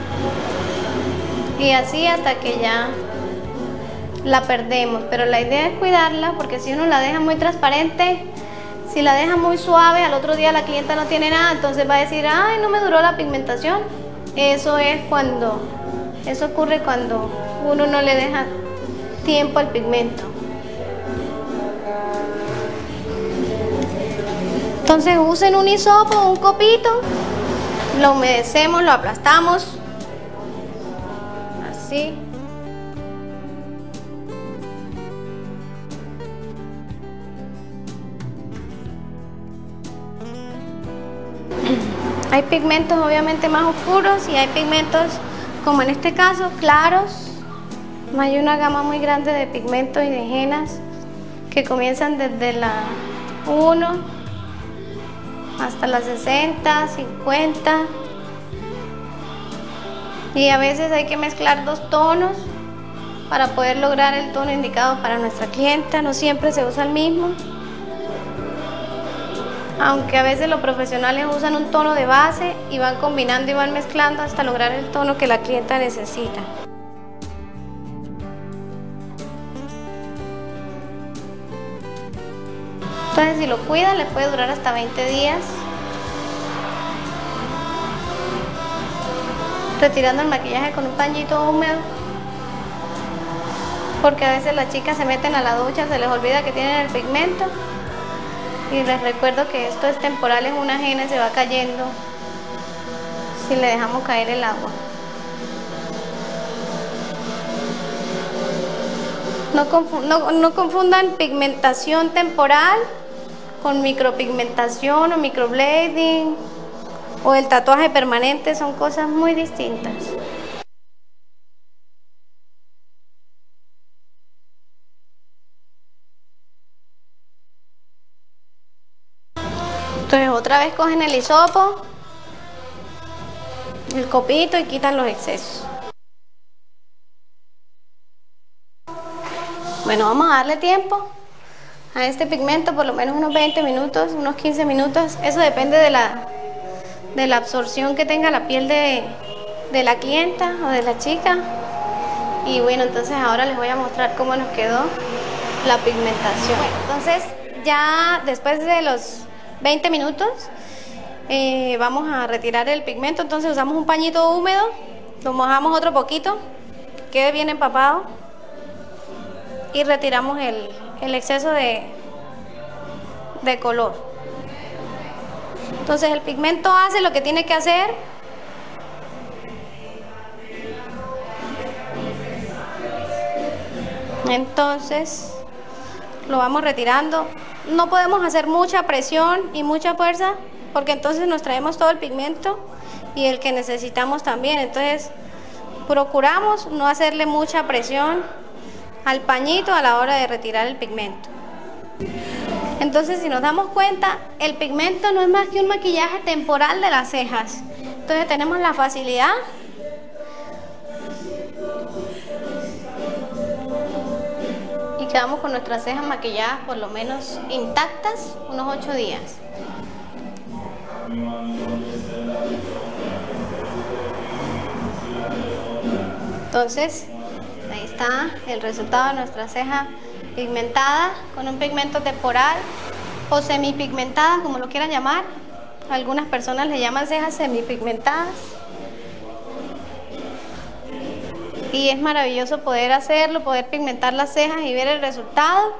Speaker 11: y así hasta que ya la perdemos. Pero la idea es cuidarla, porque si uno la deja muy transparente, si la deja muy suave, al otro día la clienta no tiene nada, entonces va a decir, ay, no me duró la pigmentación. Eso es cuando, eso ocurre cuando uno no le deja tiempo al pigmento. Entonces usen un hisopo o un copito, lo humedecemos, lo aplastamos, así. Hay pigmentos obviamente más oscuros y hay pigmentos, como en este caso, claros. Hay una gama muy grande de pigmentos y de hennas que comienzan desde la uno hasta las sesenta, cincuenta, y a veces hay que mezclar dos tonos para poder lograr el tono indicado para nuestra clienta. No siempre se usa el mismo, aunque a veces los profesionales usan un tono de base y van combinando y van mezclando hasta lograr el tono que la clienta necesita. Entonces, si lo cuidan, le puede durar hasta veinte días. Retirando el maquillaje con un pañito húmedo, porque a veces las chicas se meten a la ducha, se les olvida que tienen el pigmento. Y les recuerdo que esto es temporal, es una ajena y se va cayendo si le dejamos caer el agua. No, confu no, no confundan pigmentación temporal con micropigmentación o microblading o el tatuaje permanente, son cosas muy distintas. Entonces otra vez cogen el hisopo, el copito y quitan los excesos. Bueno, vamos a darle tiempo a este pigmento, por lo menos unos veinte minutos, unos quince minutos. Eso depende de la, de la absorción que tenga la piel de, de la clienta o de la chica. Y bueno, entonces ahora les voy a mostrar cómo nos quedó la pigmentación. Bueno, entonces ya después de los veinte minutos eh, vamos a retirar el pigmento. Entonces usamos un pañito húmedo, lo mojamos otro poquito, quede bien empapado y retiramos el, el exceso de, de color. Entonces el pigmento hace lo que tiene que hacer. Entonces lo vamos retirando. No podemos hacer mucha presión y mucha fuerza, porque entonces nos traemos todo el pigmento y el que necesitamos también. Entonces procuramos no hacerle mucha presión al pañito a la hora de retirar el pigmento. Entonces, si nos damos cuenta, el pigmento no es más que un maquillaje temporal de las cejas. Entonces tenemos la facilidad y quedamos con nuestras cejas maquilladas por lo menos intactas unos ocho días. Entonces, ahí está el resultado de nuestra ceja pigmentada con un pigmento temporal o semipigmentada, como lo quieran llamar. Algunas personas le llaman cejas semipigmentadas. Y es maravilloso poder hacerlo, poder pigmentar las cejas y ver el resultado.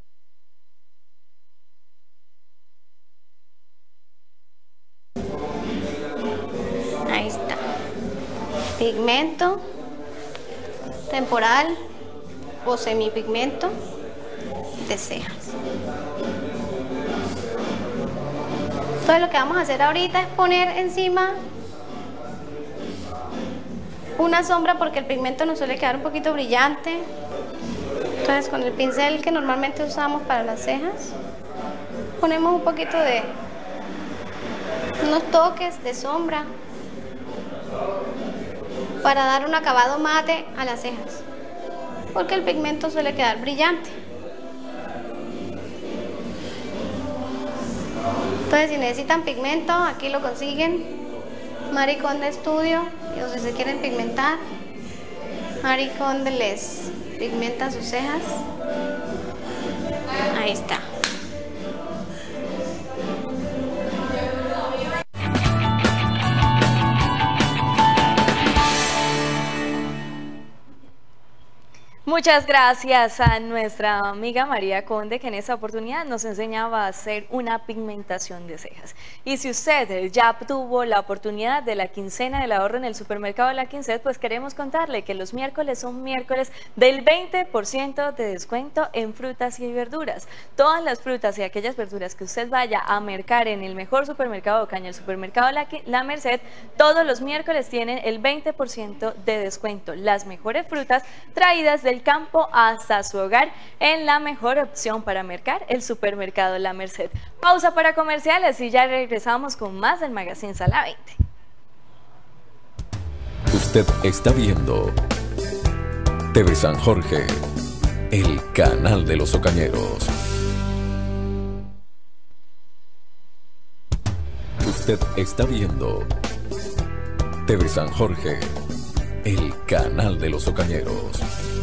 Speaker 11: Ahí está. Pigmento temporal o semipigmento de cejas. Entonces lo que vamos a hacer ahorita es poner encima una sombra, porque el pigmento nos suele quedar un poquito brillante. Entonces con el pincel que normalmente usamos para las cejas ponemos un poquito de unos toques de sombra para dar un acabado mate a las cejas, porque el pigmento suele quedar brillante. Entonces, si necesitan pigmento, aquí lo consiguen. Marie Kondo Studio, o si se quieren pigmentar, Marie Kondo les pigmenta sus cejas. Ahí está.
Speaker 3: Muchas gracias a nuestra amiga María Conde, que en esta oportunidad nos enseñaba a hacer una pigmentación de cejas. Y si usted ya tuvo la oportunidad de la quincena del ahorro en el supermercado de la Quincet, pues queremos contarle que los miércoles son miércoles del veinte por ciento de descuento en frutas y verduras. Todas las frutas y aquellas verduras que usted vaya a mercar en el mejor supermercado de Ocaña, el supermercado La, la Merced, todos los miércoles tienen el veinte por ciento de descuento. Las mejores frutas traídas del campo hasta su hogar en la mejor opción para mercar, el supermercado La Merced. Pausa para comerciales y ya regresamos con más del Magazine Sala veinte.
Speaker 1: Usted está viendo T V San Jorge, el canal de los Ocañeros. Usted está viendo T V San Jorge, el canal de los Ocañeros.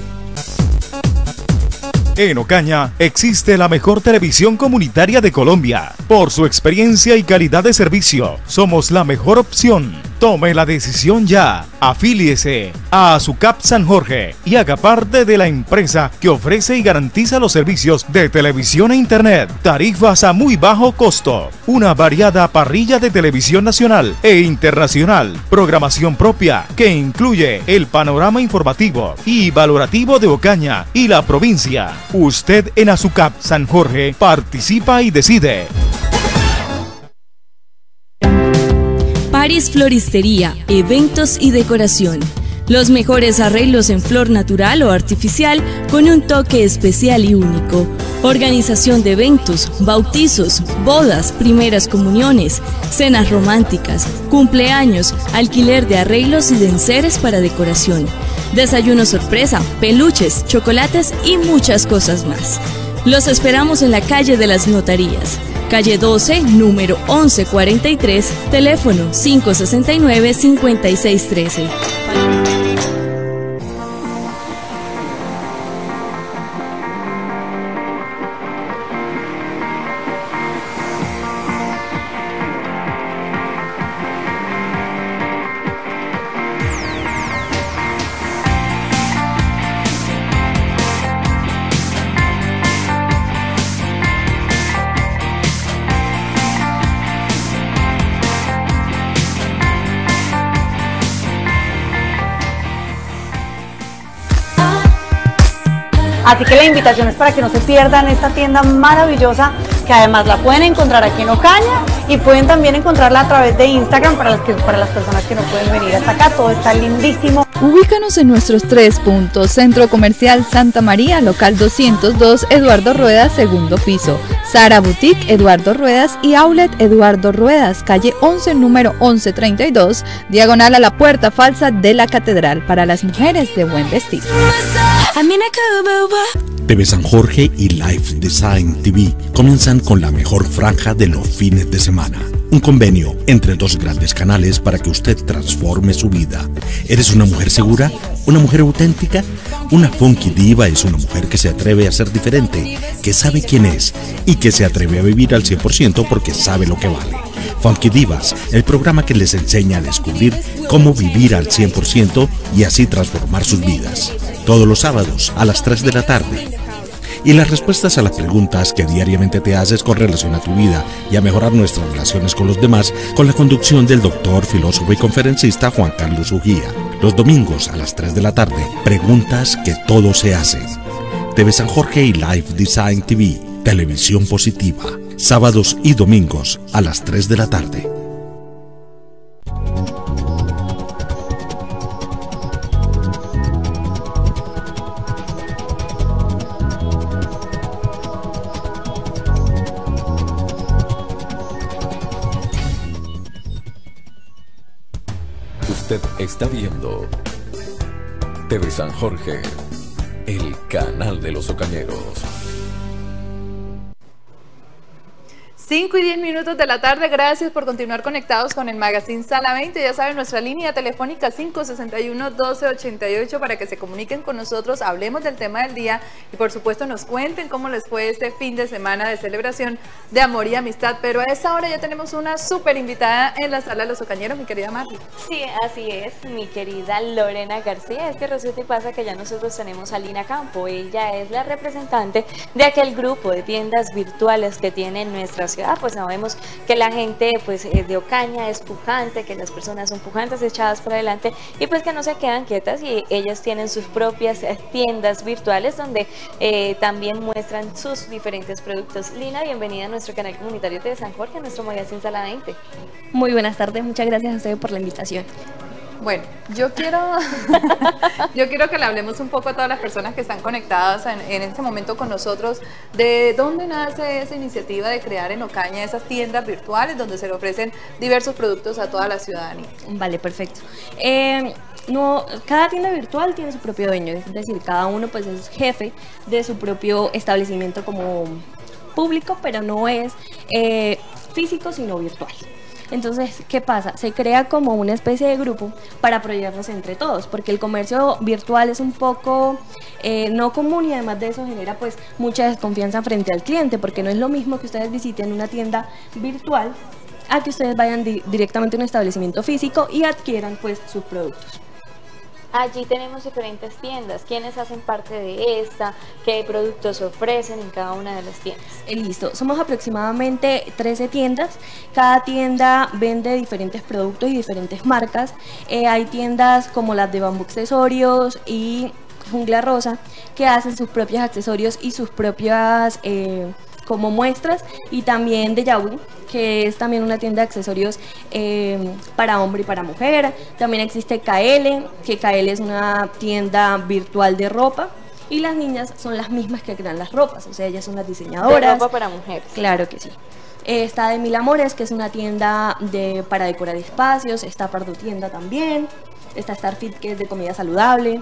Speaker 12: En Ocaña existe la mejor televisión comunitaria de Colombia. Por su experiencia y calidad de servicio, somos la mejor opción. Tome la decisión ya. Afíliese a ASUCAP San Jorge y haga parte de la empresa que ofrece y garantiza los servicios de televisión e internet. Tarifas a muy bajo costo. Una variada parrilla de televisión nacional e internacional. Programación propia que incluye el panorama informativo y valorativo de Ocaña y la provincia. Usted en ASUCAP San Jorge participa y decide.
Speaker 13: Paris Floristería, eventos y decoración. Los mejores arreglos en flor natural o artificial con un toque especial y único. Organización de eventos, bautizos, bodas, primeras comuniones, cenas románticas, cumpleaños, alquiler de arreglos y de enseres para decoración. Desayuno sorpresa, peluches, chocolates y muchas cosas más. Los esperamos en la calle de las Notarías. Calle doce, número once cuarenta y tres, teléfono cinco sesenta y nueve, cincuenta y seis trece.
Speaker 14: Así que la invitación es para que no se pierdan esta tienda maravillosa, que además la pueden encontrar aquí en Ocaña y pueden también encontrarla a través de Instagram para las, que, para las personas que no pueden venir hasta acá. Todo está lindísimo.
Speaker 15: Ubícanos en nuestros tres puntos: Centro Comercial Santa María, local doscientos dos, Eduardo Ruedas, segundo piso; Sara Boutique, Eduardo Ruedas; y Outlet Eduardo Ruedas, calle once, número once treinta y dos, diagonal a la puerta falsa de la Catedral, para las mujeres de buen vestir.
Speaker 16: T V San Jorge y Life Design T V comienzan con la mejor franja de los fines de semana. Un convenio entre dos grandes canales para que usted transforme su vida. ¿Eres una mujer segura? ¿Una mujer auténtica? Una funky diva es una mujer que se atreve a ser diferente, que sabe quién es y que se atreve a vivir al cien por ciento porque sabe lo que vale. Funky Divas, el programa que les enseña a descubrir cómo vivir al cien por ciento y así transformar sus vidas. Todos los sábados a las tres de la tarde. Y las respuestas a las preguntas que diariamente te haces con relación a tu vida y a mejorar nuestras relaciones con los demás, con la conducción del doctor, filósofo y conferencista Juan Carlos Ujía. Los domingos a las tres de la tarde, preguntas que todo se hace. T V San Jorge y Life Design T V, televisión positiva. Sábados y domingos a las tres de la tarde.
Speaker 1: Usted está viendo T V San Jorge, el canal de los Ocañeros.
Speaker 5: cinco y diez minutos de la tarde, gracias por continuar conectados con el Magazine Sala veinte. Ya saben, nuestra línea telefónica cinco sesenta y uno, doce ochenta y ocho para que se comuniquen con nosotros, hablemos del tema del día y por supuesto nos cuenten cómo les fue este fin de semana de celebración de amor y amistad. Pero a esta hora ya tenemos una súper invitada en la Sala de los Ocañeros, mi querida Marley.
Speaker 3: Sí, así es, mi querida Lorena García. Es que resulta y pasa que ya nosotros tenemos a Lina Campo. Ella es la representante de aquel grupo de tiendas virtuales que tiene en nuestra ciudad. Pues sabemos que la gente pues de Ocaña es pujante, que las personas son pujantes, echadas por adelante y pues que no se quedan quietas, y ellas tienen sus propias tiendas virtuales donde eh, también muestran sus diferentes productos. Lina, bienvenida a nuestro canal comunitario de San Jorge, a nuestro Magazine Sala veinte.
Speaker 17: Muy buenas tardes, muchas gracias a ustedes por la invitación.
Speaker 5: Bueno, yo quiero, yo quiero que le hablemos un poco a todas las personas que están conectadas en, en este momento con nosotros, de dónde nace esa iniciativa de crear en Ocaña esas tiendas virtuales donde se le ofrecen diversos productos a toda la ciudadanía.
Speaker 17: Vale, perfecto. Eh, no, cada tienda virtual tiene su propio dueño, es decir, cada uno pues es jefe de su propio establecimiento como público, pero no es eh, físico sino virtual. Entonces, ¿qué pasa? Se crea como una especie de grupo para apoyarnos entre todos, porque el comercio virtual es un poco eh, no común y además de eso genera pues mucha desconfianza frente al cliente, porque no es lo mismo que ustedes visiten una tienda virtual a que ustedes vayan di directamente a un establecimiento físico y adquieran pues sus productos.
Speaker 3: Allí tenemos diferentes tiendas. ¿Quiénes hacen parte de esta? ¿Qué productos ofrecen en cada una de las tiendas?
Speaker 17: Eh, listo, somos aproximadamente trece tiendas. Cada tienda vende diferentes productos y diferentes marcas. Eh, hay tiendas como las de Bambú Accesorios y Jungla Rosa que hacen sus propios accesorios y sus propias eh, como muestras, y también de Yahoo, que es también una tienda de accesorios eh, para hombre y para mujer. También existe K L, que K L es una tienda virtual de ropa, y las niñas son las mismas que crean las ropas, o sea, ellas son las diseñadoras.
Speaker 3: De ropa para mujeres.
Speaker 17: Claro que sí. Eh, está de Mil Amores, que es una tienda de, para decorar espacios. Está Pardo Tienda también. Está Starfit, que es de comida saludable.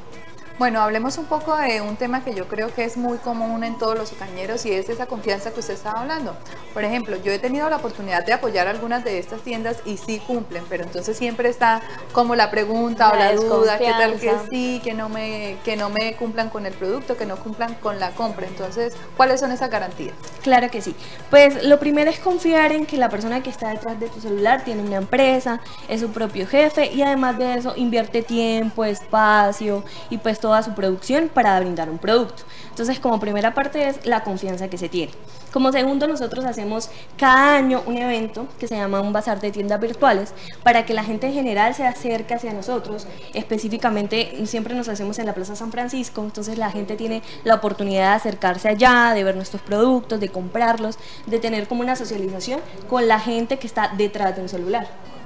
Speaker 5: Bueno, hablemos un poco de un tema que yo creo que es muy común en todos los ocañeros, y es esa confianza que usted estaba hablando. Por ejemplo, yo he tenido la oportunidad de apoyar algunas de estas tiendas y sí cumplen, pero entonces siempre está como la pregunta o la duda, qué tal que sí, que no me que no me cumplan con el producto, que no cumplan con la compra. Entonces, ¿cuáles son esas garantías?
Speaker 17: Claro que sí. Pues lo primero es confiar en que la persona que está detrás de tu celular tiene una empresa, es su propio jefe, y además de eso invierte tiempo, espacio y pues todo a su producción para brindar un producto. Entonces, como primera parte es la confianza que se tiene. Como segundo, nosotros hacemos cada año un evento que se llama un bazar de tiendas virtuales para que la gente en general se acerque hacia nosotros. Específicamente, siempre nos hacemos en la Plaza San Francisco, entonces la gente tiene la oportunidad de acercarse allá, de ver nuestros productos, de comprarlos, de tener como una socialización con la gente que está detrás de un celular.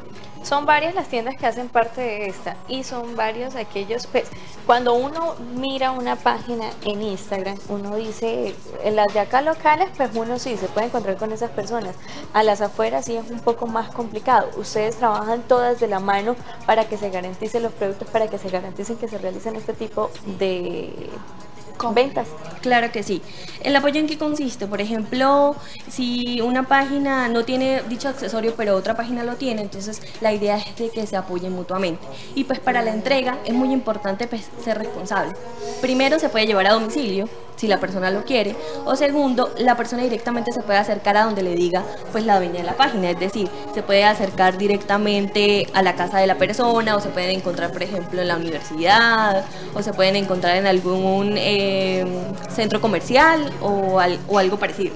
Speaker 3: Son varias las tiendas que hacen parte de esta, y son varios aquellos, pues, cuando uno mira una página en Instagram, uno dice, en las de acá locales, pues uno sí se puede encontrar con esas personas. A las afueras sí es un poco más complicado. Ustedes trabajan todas de la mano para que se garanticen los productos, para que se garanticen que se realicen este tipo de con ventas.
Speaker 17: Claro que sí. ¿El apoyo en qué consiste? Por ejemplo, si una página no tiene dicho accesorio pero otra página lo tiene, entonces la idea es de que se apoyen mutuamente. Y pues para la entrega es muy importante pues ser responsable. Primero, se puede llevar a domicilio si la persona lo quiere, o segundo, la persona directamente se puede acercar a donde le diga pues la dueña de la página, es decir, se puede acercar directamente a la casa de la persona, o se pueden encontrar por ejemplo en la universidad, o se pueden encontrar en algún eh, centro comercial o, al, o algo parecido.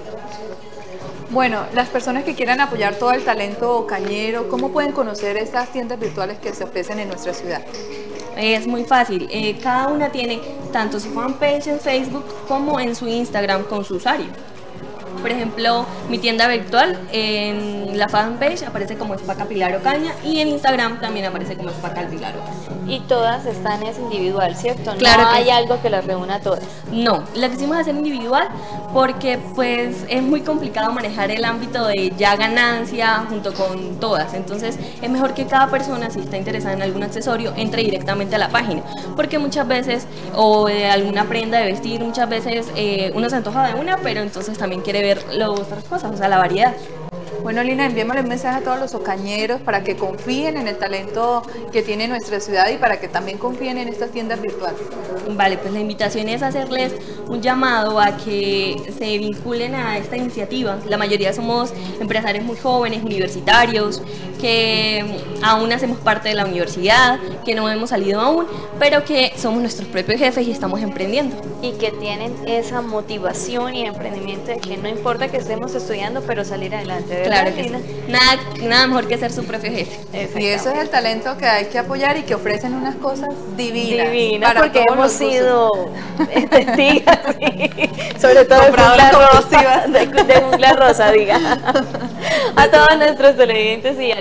Speaker 5: Bueno, las personas que quieran apoyar todo el talento cañero, ¿cómo pueden conocer estas tiendas virtuales que se ofrecen en nuestra ciudad?
Speaker 17: Es muy fácil, eh, cada una tiene tanto su fanpage en Facebook como en su Instagram con su usuario. Por ejemplo, mi tienda virtual en la fanpage aparece como Espaca Pilar Ocaña, y en Instagram también aparece como Espaca Pilar Ocaña.
Speaker 3: Y todas están es individual, ¿cierto?
Speaker 17: Claro,
Speaker 3: no
Speaker 17: que
Speaker 3: hay
Speaker 17: sí.
Speaker 3: algo que las reúna a todas.
Speaker 17: No, la quisimos hacer individual porque pues es muy complicado manejar el ámbito de ya ganancia junto con todas. Entonces es mejor que cada persona, si está interesada en algún accesorio, entre directamente a la página, porque muchas veces, o de alguna prenda de vestir, muchas veces eh, uno se antoja de una, pero entonces también quiere ver las otras cosas, o sea, la variedad.
Speaker 5: Bueno, Lina, enviémosle un mensaje a todos los ocañeros para que confíen en el talento que tiene nuestra ciudad y para que también confíen en estas tiendas virtuales.
Speaker 17: Vale, pues la invitación es hacerles un llamado a que se vinculen a esta iniciativa. La mayoría somos empresarios muy jóvenes, universitarios, que aún hacemos parte de la universidad, que no hemos salido aún, pero que somos nuestros propios jefes y estamos emprendiendo.
Speaker 3: Y que tienen esa motivación y emprendimiento de que no importa que estemos estudiando, pero salir adelante. ¿Verdad?
Speaker 17: Claro que sí. Nada, nada mejor que ser su propio jefe.
Speaker 5: Y eso es el talento que hay que apoyar y que ofrecen unas cosas divinas.
Speaker 3: Divinas,
Speaker 5: para
Speaker 3: porque
Speaker 5: todos
Speaker 3: hemos
Speaker 5: los
Speaker 3: sido testigos, sí. Sobre todo de Jungla Rosa, de, de Jungla Rosa, diga. A todos nuestros televidentes y al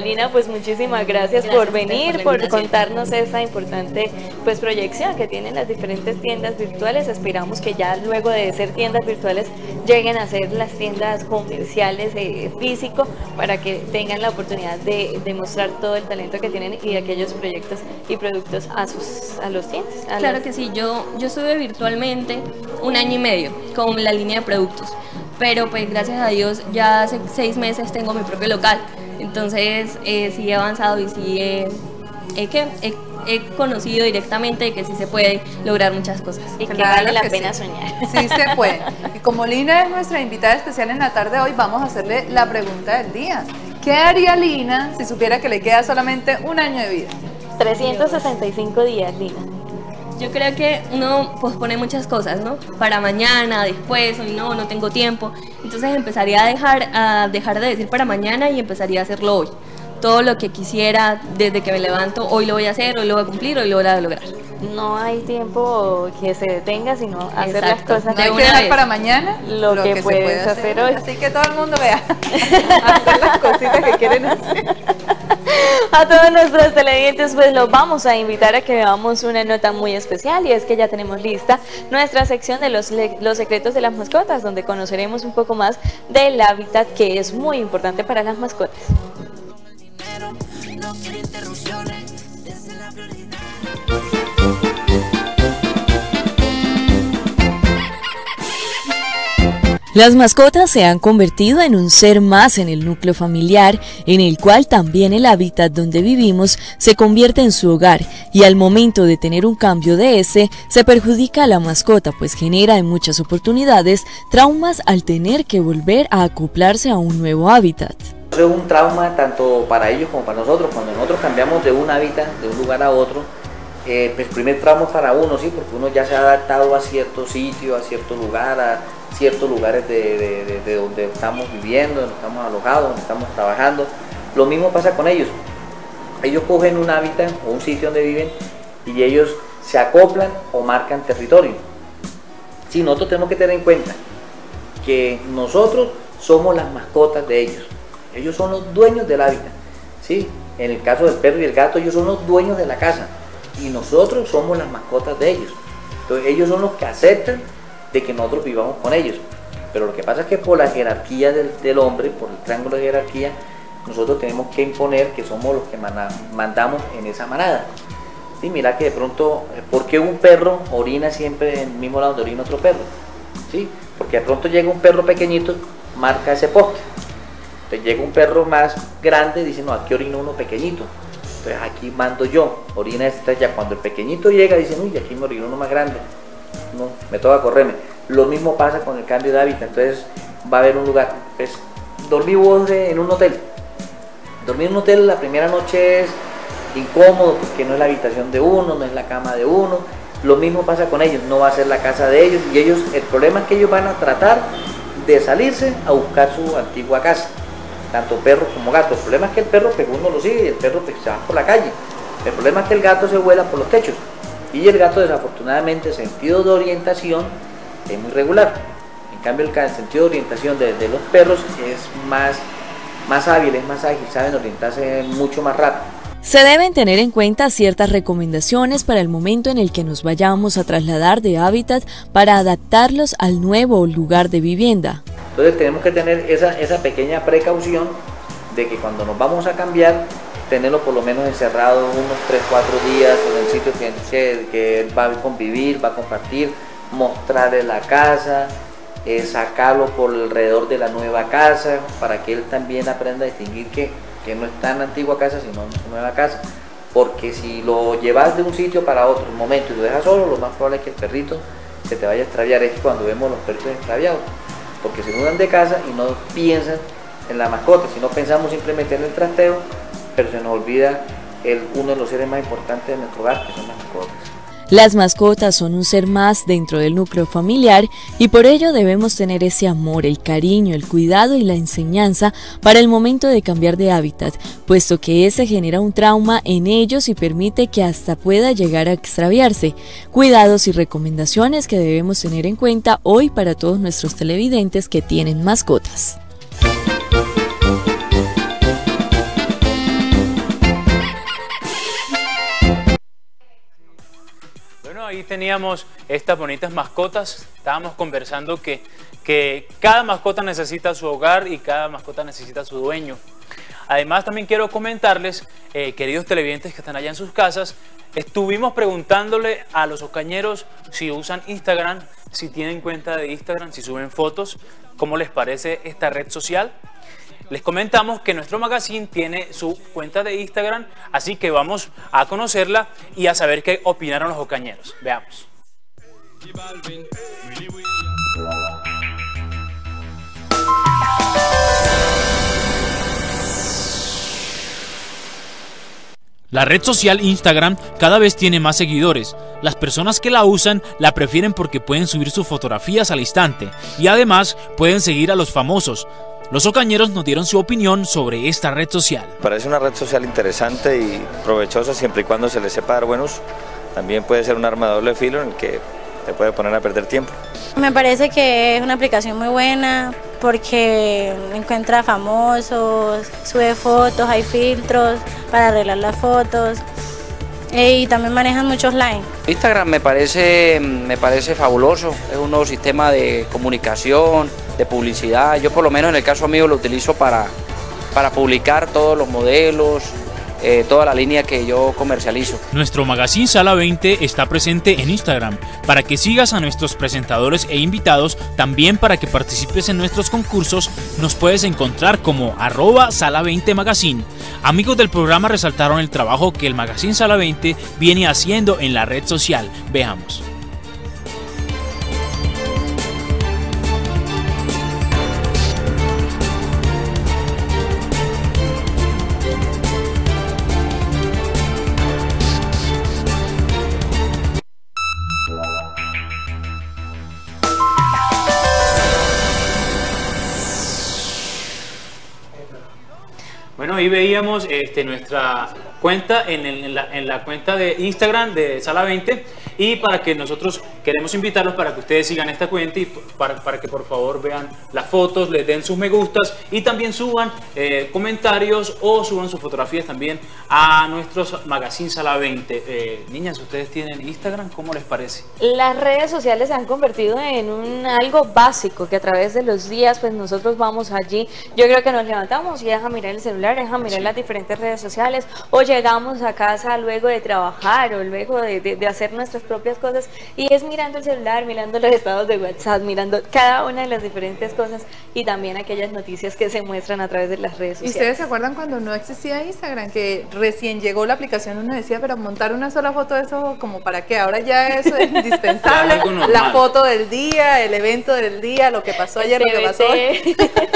Speaker 3: Lina, pues muchísimas gracias,
Speaker 17: Gracias
Speaker 3: por
Speaker 17: a ustedes
Speaker 3: venir,
Speaker 17: por la
Speaker 3: por,
Speaker 17: invitación.
Speaker 3: contarnos esa importante pues proyección que tienen las diferentes tiendas virtuales. Esperamos que ya luego de ser tiendas virtuales lleguen a ser las tiendas comerciales eh, físico, para que tengan la oportunidad de, de mostrar todo el talento que tienen y aquellos proyectos y productos a sus a los clientes. a
Speaker 17: Claro
Speaker 3: las-
Speaker 17: que sí, yo, yo estuve virtualmente un año y medio con la línea de productos, pero pues gracias a Dios ya hace seis meses tengo mi propio local, entonces eh, sí he avanzado y sí he, he, que- he- he conocido directamente que sí se puede lograr muchas cosas.
Speaker 3: Y que
Speaker 5: Claro
Speaker 3: vale la
Speaker 5: que
Speaker 3: pena
Speaker 5: sí.
Speaker 3: soñar.
Speaker 5: Sí se puede. Y como Lina es nuestra invitada especial en la tarde de hoy, vamos a hacerle la pregunta del día. ¿Qué haría Lina si supiera que le queda solamente un año de vida?
Speaker 3: trescientos sesenta y cinco días, Lina.
Speaker 17: Yo creo que uno pospone muchas cosas, ¿no? Para mañana, después, hoy no, no tengo tiempo. Entonces empezaría a dejar, a dejar de decir para mañana y empezaría a hacerlo hoy. Todo lo que quisiera desde que me levanto, hoy lo voy a hacer, hoy lo voy a cumplir, hoy lo voy a lograr.
Speaker 3: No hay tiempo que se detenga, sino hacer las
Speaker 17: Exacto.
Speaker 3: cosas
Speaker 5: No hay
Speaker 3: de
Speaker 5: que
Speaker 3: una
Speaker 5: dejar
Speaker 3: vez.
Speaker 5: para mañana
Speaker 3: Lo que
Speaker 5: se
Speaker 3: puedes
Speaker 5: puede
Speaker 3: hacer hoy.
Speaker 5: Así que todo el mundo vea hacer las cositas que quieren hacer.
Speaker 3: A todos nuestros televidentes pues los vamos a invitar a que veamos una nota muy especial, y es que ya tenemos lista nuestra sección de los, le- los secretos de las mascotas, donde conoceremos un poco más del hábitat, que es muy importante para las mascotas.
Speaker 10: No quiero interrupciones, desde la prioridad.
Speaker 13: Las mascotas se han convertido en un ser más en el núcleo familiar, en el cual también el hábitat donde vivimos se convierte en su hogar, y al momento de tener un cambio de ese, se perjudica a la mascota, pues genera en muchas oportunidades traumas al tener que volver a acoplarse a un nuevo hábitat.
Speaker 18: Eso es un trauma tanto para ellos como para nosotros. Cuando nosotros cambiamos de un hábitat, de un lugar a otro, eh, pues el primer trauma es para uno, sí, porque uno ya se ha adaptado a cierto sitio, a cierto lugar, a ciertos lugares de, de, de, de donde estamos viviendo, donde estamos alojados, donde estamos trabajando. Lo mismo pasa con ellos. Ellos cogen un hábitat o un sitio donde viven y ellos se acoplan o marcan territorio. Sí, nosotros tenemos que tener en cuenta que nosotros somos las mascotas de ellos. Ellos son los dueños del hábitat, ¿sí? En el caso del perro y el gato, ellos son los dueños de la casa y nosotros somos las mascotas de ellos. Entonces ellos son los que aceptan de que nosotros vivamos con ellos. Pero lo que pasa es que por la jerarquía del, del hombre, por el triángulo de jerarquía, nosotros tenemos que imponer que somos los que mana, mandamos en esa manada. Sí, mira que de pronto, ¿por qué un perro orina siempre en el mismo lado donde orina otro perro? ¿Sí? Porque de pronto llega un perro pequeñito, marca ese poste. Entonces llega un perro más grande y dice, no, aquí orina uno pequeñito. Entonces aquí mando yo, orina esta ya. Cuando el pequeñito llega, dicen, uy, aquí me orina uno más grande. No, me toca correrme. Lo mismo pasa con el cambio de hábitat. Entonces va a haber un lugar. Pues, dormí vos en un hotel. Dormir en un hotel la primera noche es incómodo porque no es la habitación de uno, no es la cama de uno. Lo mismo pasa con ellos, no va a ser la casa de ellos. Y ellos, el problema es que ellos van a tratar de salirse a buscar su antigua casa, tanto perros como gatos. El problema es que el perro, pues uno lo sigue y el perro pues, se va por la calle. El problema es que el gato se vuela por los techos. Y el gato, desafortunadamente, el sentido de orientación es muy regular. En cambio, el, el sentido de orientación de, de los perros es más, más hábil, es más ágil, saben orientarse mucho más rápido.
Speaker 13: Se deben tener en cuenta ciertas recomendaciones para el momento en el que nos vayamos a trasladar de hábitat para adaptarlos al nuevo lugar de vivienda.
Speaker 18: Entonces tenemos que tener esa, esa pequeña precaución de que cuando nos vamos a cambiar, tenerlo por lo menos encerrado unos tres cuatro días en el sitio que, que, que él va a convivir, va a compartir, mostrarle la casa, eh, sacarlo por alrededor de la nueva casa para que él también aprenda a distinguir que, que no es tan antigua casa sino su nueva casa. Porque si lo llevas de un sitio para otro un momento y lo dejas solo, lo más probable es que el perrito se te vaya a extraviar. Es cuando vemos los perritos extraviados, porque se mudan de casa y no piensan en la mascota, si no pensamos simplemente en el trasteo, pero se nos olvida el, uno de los seres más importantes de nuestro hogar, que son las mascotas.
Speaker 13: Las mascotas son un ser más dentro del núcleo familiar y por ello debemos tener ese amor, el cariño, el cuidado y la enseñanza para el momento de cambiar de hábitat, puesto que ese genera un trauma en ellos y permite que hasta pueda llegar a extraviarse. Cuidados y recomendaciones que debemos tener en cuenta hoy para todos nuestros televidentes que tienen mascotas.
Speaker 4: ahí teníamos estas bonitas mascotas. Estábamos conversando que, que cada mascota necesita su hogar y cada mascota necesita su dueño. Además, también quiero comentarles, eh, queridos televidentes que están allá en sus casas, estuvimos preguntándole a los ocañeros si usan Instagram, si tienen cuenta de Instagram, si suben fotos, cómo les parece esta red social. Les comentamos que nuestro magazine tiene su cuenta de Instagram, así que vamos a conocerla y a saber qué opinaron los ocañeros. Veamos.
Speaker 19: La red social Instagram cada vez tiene más seguidores. Las personas que la usan la prefieren porque pueden subir sus fotografías al instante y además pueden seguir a los famosos. Los ocañeros nos dieron su opinión sobre esta red social.
Speaker 20: Parece una red social interesante y provechosa siempre y cuando se le sepa dar buen uso. También puede ser un arma de doble filo en el que te puede poner a perder tiempo.
Speaker 21: Me parece que es una aplicación muy buena porque encuentra famosos, sube fotos, hay filtros para arreglar las fotos y también manejan muchos likes.
Speaker 22: Instagram me parece, me parece fabuloso, es un nuevo sistema de comunicación, de publicidad. Yo por lo menos en el caso mío lo utilizo para, para publicar todos los modelos, Eh, toda la línea que yo comercializo.
Speaker 19: Nuestro magazine Sala veinte está presente en Instagram para que sigas a nuestros presentadores e invitados, también para que participes en nuestros concursos. Nos puedes encontrar como arroba Sala veinte Magazine. Amigos del programa resaltaron el trabajo que el magazine Sala veinte viene haciendo en la red social. Veamos.
Speaker 4: Bueno, ahí veíamos este, nuestra cuenta en, el, en, la, en la cuenta de Instagram de Sala veinte, y para que nosotros queremos invitarlos para que ustedes sigan esta cuenta y para, para que por favor vean las fotos, les den sus me gustas y también suban eh, comentarios o suban sus fotografías también a nuestros magazine Sala veinte. Eh, niñas, ¿ustedes tienen Instagram? ¿Cómo les parece?
Speaker 3: Las redes sociales se han convertido en un algo básico que a través de los días pues nosotros vamos allí. Yo creo que nos levantamos y deja mirar el celular, deja mirar sí. las diferentes redes sociales, o llegamos a casa luego de trabajar o luego de, de, de hacer nuestras propias cosas y es mirando el celular, mirando los estados de WhatsApp, mirando cada una de las diferentes cosas y también aquellas noticias que se muestran a través de las redes sociales.
Speaker 5: ¿Y ustedes se acuerdan cuando no existía Instagram? Que recién llegó la aplicación, uno decía, pero montar una sola foto de eso, como para qué, ahora ya eso es indispensable. La foto del día, el evento del día, lo que pasó ayer, lo que pasó hoy.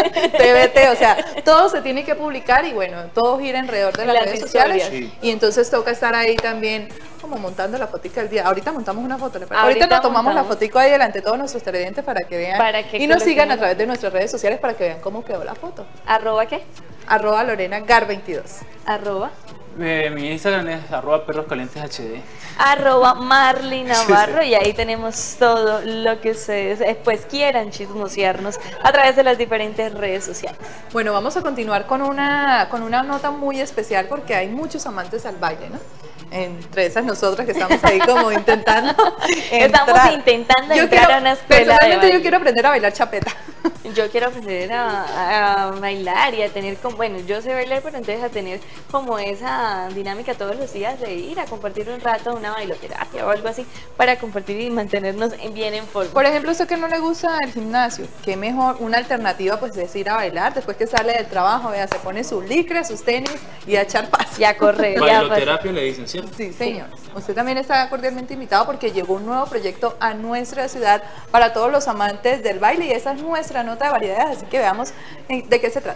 Speaker 5: T V T, o sea, todo se tiene que publicar y bueno, todo gira alrededor de las, las redes sociales sí. Y entonces toca estar ahí también como montando la fotica del día. Ahorita montamos una foto, ¿le parece? Ahorita, Ahorita nos tomamos montamos. la fotico ahí delante de todos nuestros televidentes para que vean para que y nos sigan a través de nuestras redes sociales para que vean cómo quedó la foto.
Speaker 3: ¿Arroba qué?
Speaker 5: Arroba Lorena Gar veintidós.
Speaker 3: Arroba.
Speaker 4: Eh, mi Instagram es arroba perros calientes H D.
Speaker 3: Arroba Marly Navarro, y ahí tenemos todo lo que ustedes pues quieran chismosearnos a través de las diferentes redes sociales.
Speaker 5: Bueno, vamos a continuar con una, con una nota muy especial porque hay muchos amantes al baile, ¿no? Entre esas nosotras que estamos ahí como intentando
Speaker 3: Estamos
Speaker 5: entrar.
Speaker 3: intentando
Speaker 5: yo
Speaker 3: entrar
Speaker 5: quiero,
Speaker 3: a una escuela
Speaker 5: Personalmente
Speaker 3: de
Speaker 5: yo quiero aprender a bailar chapeta.
Speaker 3: Yo quiero aprender a, a bailar y a tener como, bueno, yo sé bailar, pero entonces a tener como esa dinámica todos los días de ir a compartir un rato una bailoterapia o algo así para compartir y mantenernos bien en forma.
Speaker 5: Por ejemplo, usted que no le gusta el gimnasio, qué mejor, una alternativa pues es ir a bailar después que sale del trabajo, vea, se pone sus licras, sus tenis y a echar paso.
Speaker 3: Y a correr.
Speaker 4: Bailoterapia le dicen, ¿cierto?
Speaker 5: Sí, señor. Sí. Usted también está cordialmente invitado porque llegó un nuevo proyecto a nuestra ciudad para todos los amantes del baile y esa es nuestra nota de variedades, así que veamos de qué se trata.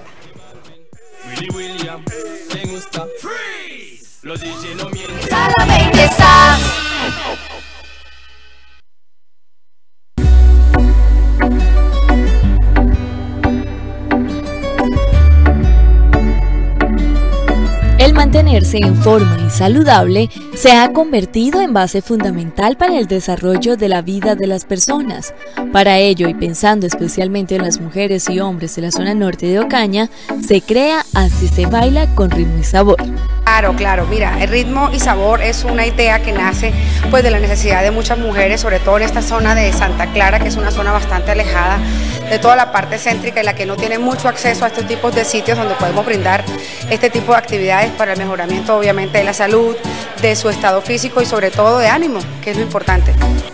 Speaker 2: Sala veinte está.
Speaker 13: El mantenerse en forma y saludable se ha convertido en base fundamental para el desarrollo de la vida de las personas. Para ello, y pensando especialmente en las mujeres y hombres de la zona norte de Ocaña, se crea Así se baila con ritmo y sabor.
Speaker 6: Claro, claro, mira, el ritmo y sabor es una idea que nace pues de la necesidad de muchas mujeres, sobre todo en esta zona de Santa Clara, que es una zona bastante alejada de toda la parte céntrica y la que no tiene mucho acceso a estos tipos de sitios donde podemos brindar este tipo de actividades para el mejoramiento obviamente de la salud, de su estado físico y sobre todo de ánimo, que es lo importante.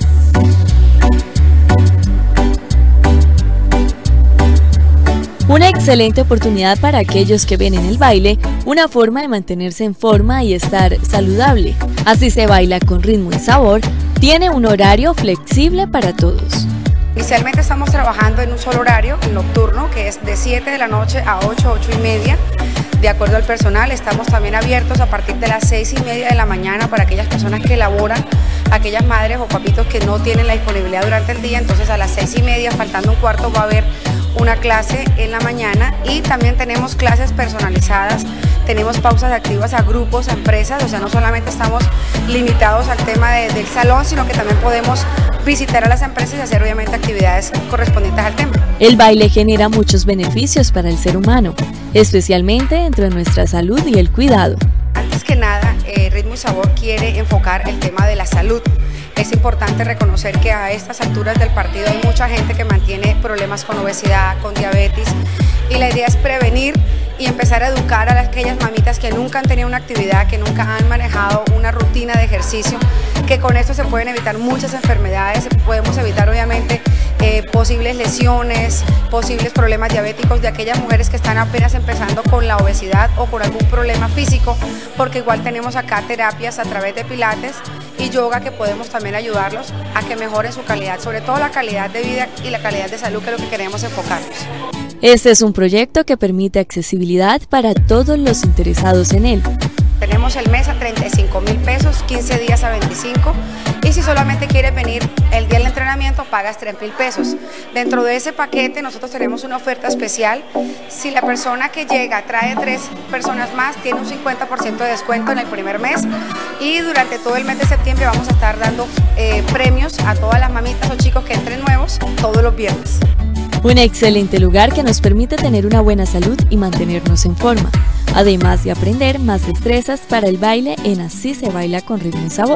Speaker 13: Una excelente oportunidad para aquellos que ven en el baile una forma de mantenerse en forma y estar saludable. Así se baila con ritmo y sabor, tiene un horario flexible para todos.
Speaker 6: Inicialmente estamos trabajando en un solo horario, el nocturno, que es de siete de la noche a ocho, ocho y media, de acuerdo al personal. Estamos también abiertos a partir de las seis y media de la mañana para aquellas personas que laboran, aquellas madres o papitos que no tienen la disponibilidad durante el día. Entonces a las seis y media, faltando un cuarto, va a haber una clase en la mañana y también tenemos clases personalizadas, tenemos pausas activas a grupos, a empresas, o sea, no solamente estamos limitados al tema de, del salón, sino que también podemos visitar a las empresas y hacer obviamente actividades correspondientes al tema.
Speaker 13: El baile genera muchos beneficios para el ser humano, especialmente dentro de nuestra salud y el cuidado.
Speaker 6: Antes que nada, eh, Ritmo y Sabor quiere enfocar el tema de la salud. Es importante reconocer que a estas alturas del partido hay mucha gente que mantiene problemas con obesidad, con diabetes, y la idea es prevenir y empezar a educar a aquellas mamitas que nunca han tenido una actividad, que nunca han manejado una rutina de ejercicio, que con esto se pueden evitar muchas enfermedades, podemos evitar obviamente eh, posibles lesiones, posibles problemas diabéticos de aquellas mujeres que están apenas empezando con la obesidad o con algún problema físico, porque igual tenemos acá terapias a través de pilates y yoga que podemos también ayudarlos a que mejoren su calidad, sobre todo la calidad de vida y la calidad de salud, que es lo que queremos enfocarnos.
Speaker 13: Este es un proyecto que permite accesibilidad para todos los interesados en él.
Speaker 6: Tenemos el mes a treinta y cinco mil pesos, quince días a veinticinco, y si solamente quieres venir el día del entrenamiento pagas tres mil pesos. Dentro de ese paquete nosotros tenemos una oferta especial. Si la persona que llega trae tres personas más, tiene un cincuenta por ciento de descuento en el primer mes, y durante todo el mes de septiembre vamos a estar dando eh, premios a todas las mamitas o chicos que entren nuevos todos los viernes.
Speaker 13: Un excelente lugar que nos permite tener una buena salud y mantenernos en forma, además de aprender más destrezas para el baile en Así se baila con ritmo y sabor.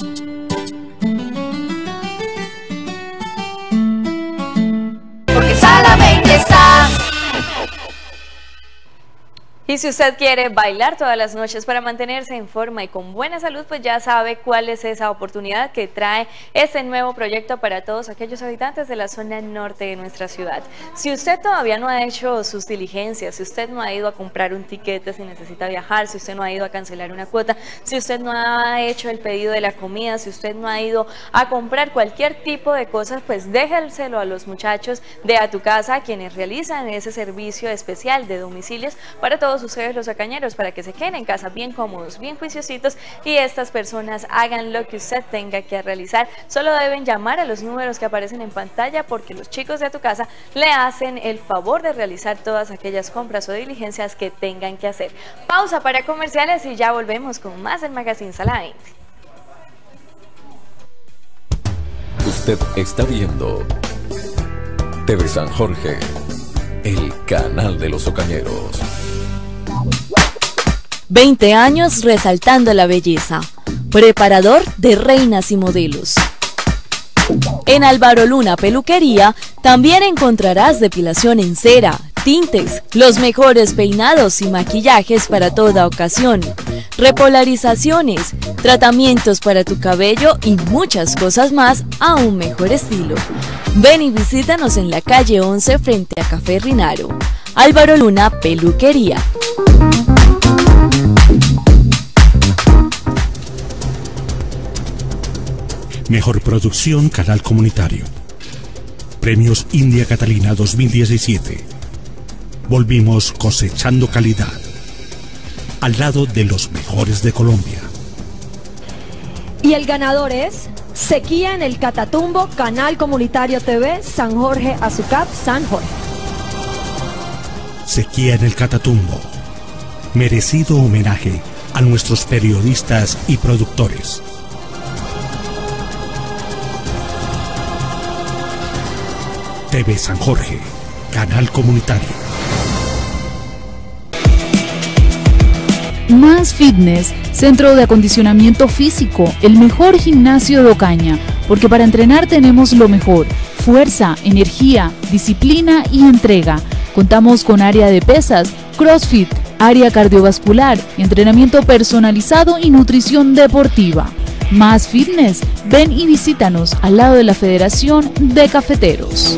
Speaker 2: Porque Sala veinte está.
Speaker 3: Y si usted quiere bailar todas las noches para mantenerse en forma y con buena salud, pues ya sabe cuál es esa oportunidad que trae este nuevo proyecto para todos aquellos habitantes de la zona norte de nuestra ciudad. Si usted todavía no ha hecho sus diligencias, si usted no ha ido a comprar un tiquete, si necesita viajar, si usted no ha ido a cancelar una cuota, si usted no ha hecho el pedido de la comida, si usted no ha ido a comprar cualquier tipo de cosas, pues déjelselo a los muchachos de A Tu Casa, quienes realizan ese servicio especial de domicilios para todos ustedes los ocañeros, para que se queden en casa bien cómodos, bien juiciositos, y estas personas hagan lo que usted tenga que realizar. Solo deben llamar a los números que aparecen en pantalla, porque los chicos de A Tu Casa le hacen el favor de realizar todas aquellas compras o diligencias que tengan que hacer. Pausa para comerciales y ya volvemos con más del Magazine Sala veinte.
Speaker 1: Usted está viendo T V San Jorge, el canal de los ocañeros.
Speaker 13: veinte años resaltando la belleza. Preparador de reinas y modelos. En Álvaro Luna Peluquería también encontrarás depilación en cera, tintes, los mejores peinados y maquillajes para toda ocasión, repolarizaciones, tratamientos para tu cabello y muchas cosas más a un mejor estilo. Ven y visítanos en la calle once frente a Café Rinaro. Álvaro Luna Peluquería.
Speaker 16: Mejor producción, canal comunitario. Premios India Catalina dos mil diecisiete. Volvimos cosechando calidad, al lado de los mejores de Colombia.
Speaker 7: Y el ganador es Sequía en el Catatumbo, Canal Comunitario T V, San Jorge, Azucap, San Jorge.
Speaker 16: Sequía en el Catatumbo. Merecido homenaje a nuestros periodistas y productores. T V San Jorge, canal comunitario.
Speaker 15: Más Fitness, centro de acondicionamiento físico, el mejor gimnasio de Ocaña, porque para entrenar tenemos lo mejor, fuerza, energía, disciplina y entrega. Contamos con área de pesas, CrossFit, área cardiovascular, entrenamiento personalizado y nutrición deportiva. Más Fitness, ven y visítanos al lado de la Federación de Cafeteros.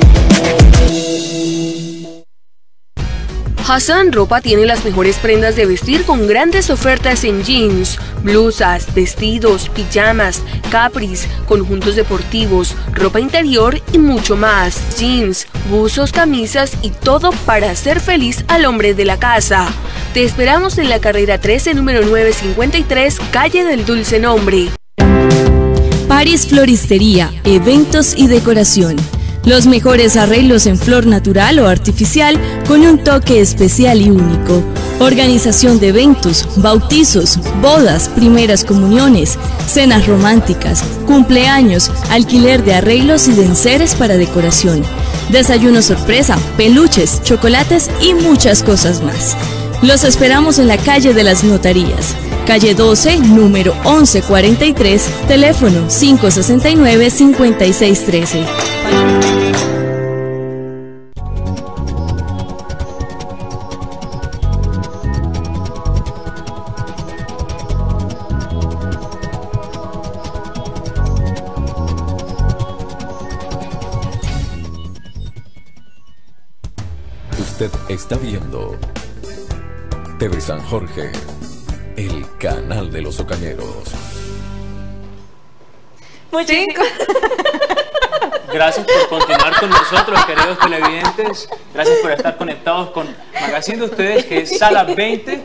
Speaker 8: Hassan Ropa tiene las mejores prendas de vestir con grandes ofertas en jeans, blusas, vestidos, pijamas, capris, conjuntos deportivos, ropa interior y mucho más. Jeans, buzos, camisas y todo para hacer feliz al hombre de la casa. Te esperamos en la carrera trece, número novecientos cincuenta y tres, calle del Dulce Nombre.
Speaker 13: Paris Floristería, eventos y decoración. Los mejores arreglos en flor natural o artificial con un toque especial y único. Organización de eventos, bautizos, bodas, primeras comuniones, cenas románticas, cumpleaños, alquiler de arreglos y de enseres para decoración, desayuno sorpresa, peluches, chocolates y muchas cosas más. Los esperamos en la calle de las Notarías, calle doce, número once cuarenta y tres, teléfono cinco sesenta y nueve, cincuenta y seis trece.
Speaker 1: Usted está viendo T V San Jorge, el canal de los Ocañeros.
Speaker 3: Muchísimas
Speaker 4: gracias por continuar con nosotros, queridos televidentes. Gracias por estar conectados con Magazine de ustedes, que es Sala veinte.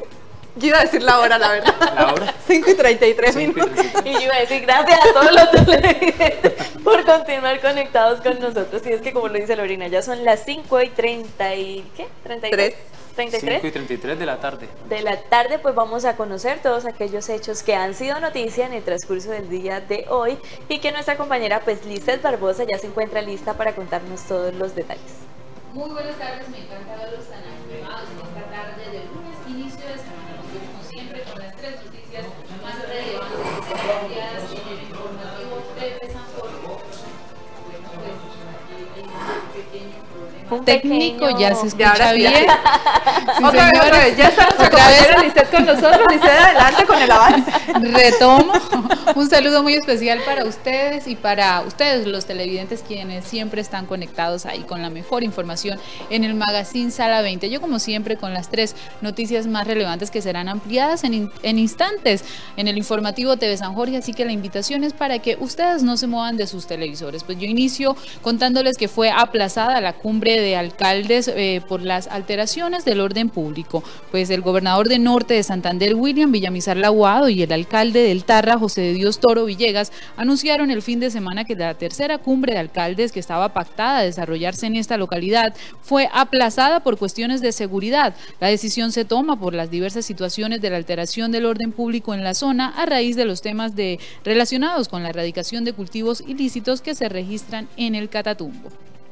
Speaker 5: Yo iba a decir la hora, la verdad.
Speaker 4: ¿La hora?
Speaker 5: cinco y treinta y tres minutos.
Speaker 3: Y yo iba a decir gracias a todos los televidentes por continuar conectados con nosotros. Y es que, como lo dice Lorena, ya son las cinco y treinta y... ¿qué? ¿treinta y tres? ¿treinta y tres?
Speaker 4: cinco y treinta y tres de la tarde.
Speaker 3: De la tarde, pues vamos a conocer todos aquellos hechos que han sido noticia en el transcurso del día de hoy y que nuestra compañera, pues Lizeth Barbosa, ya se encuentra lista para contarnos todos los detalles.
Speaker 9: Muy buenas tardes, me encanta verlos tan animados en esta tarde de lunes, inicio de semana. Yo, como siempre, con las tres noticias más relevantes que se han enviado en el informativo T V San Jorge. Bueno, pues aquí hay un pequeño problema.
Speaker 3: Un
Speaker 14: técnico,
Speaker 3: pequeño...
Speaker 14: ya se escucha bien.
Speaker 5: Sí, otra vez, otra vez, ya está nuestra compañera Lizeth con nosotros. Lizeth, adelante con el avance.
Speaker 14: Retomo. Un saludo muy especial para ustedes y para ustedes, los televidentes, quienes siempre están conectados ahí con la mejor información en el Magazine Sala veinte. Yo, como siempre, con las tres noticias más relevantes que serán ampliadas en, in en instantes en el informativo T V San Jorge, así que la invitación es para que ustedes no se muevan de sus televisores. Pues yo inicio contándoles que fue aplazada la cumbre de alcaldes eh, por las alteraciones del orden público. Pues el gobernador de Norte de Santander, William Villamizar Laguado, y el alcalde del Tarra, José de Dios Toro Villegas, anunciaron el fin de semana que la tercera cumbre de alcaldes que estaba pactada a desarrollarse en esta localidad fue aplazada por cuestiones de seguridad. La decisión se toma por las diversas situaciones de la alteración del orden público en la zona a raíz de los temas de, relacionados con la erradicación de cultivos ilícitos que se registran en el Catatumbo.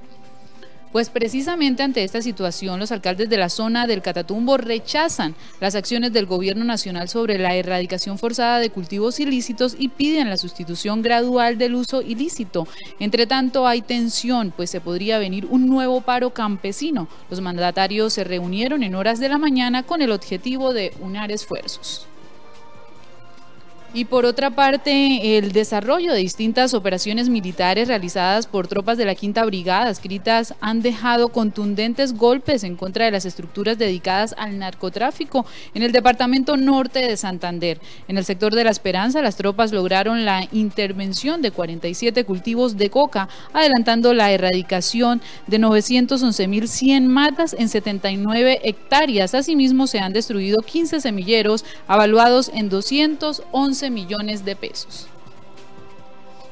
Speaker 14: Pues precisamente ante esta situación, los alcaldes de la zona del Catatumbo rechazan las acciones del gobierno nacional sobre la erradicación forzada de cultivos ilícitos y piden la sustitución gradual del uso ilícito. Entre tanto, hay tensión, pues se podría venir un nuevo paro campesino. Los mandatarios se reunieron en horas de la mañana con el objetivo de unar esfuerzos. Y por otra parte, el desarrollo de distintas operaciones militares realizadas por tropas de la Quinta Brigada adscritas han dejado contundentes golpes en contra de las estructuras dedicadas al narcotráfico en el departamento norte de Santander. En el sector de La Esperanza, las tropas lograron la intervención de cuarenta y siete cultivos de coca, adelantando la erradicación de novecientos once mil cien matas en setenta y nueve hectáreas. Asimismo, se han destruido quince semilleros avaluados en doscientos once millones de pesos.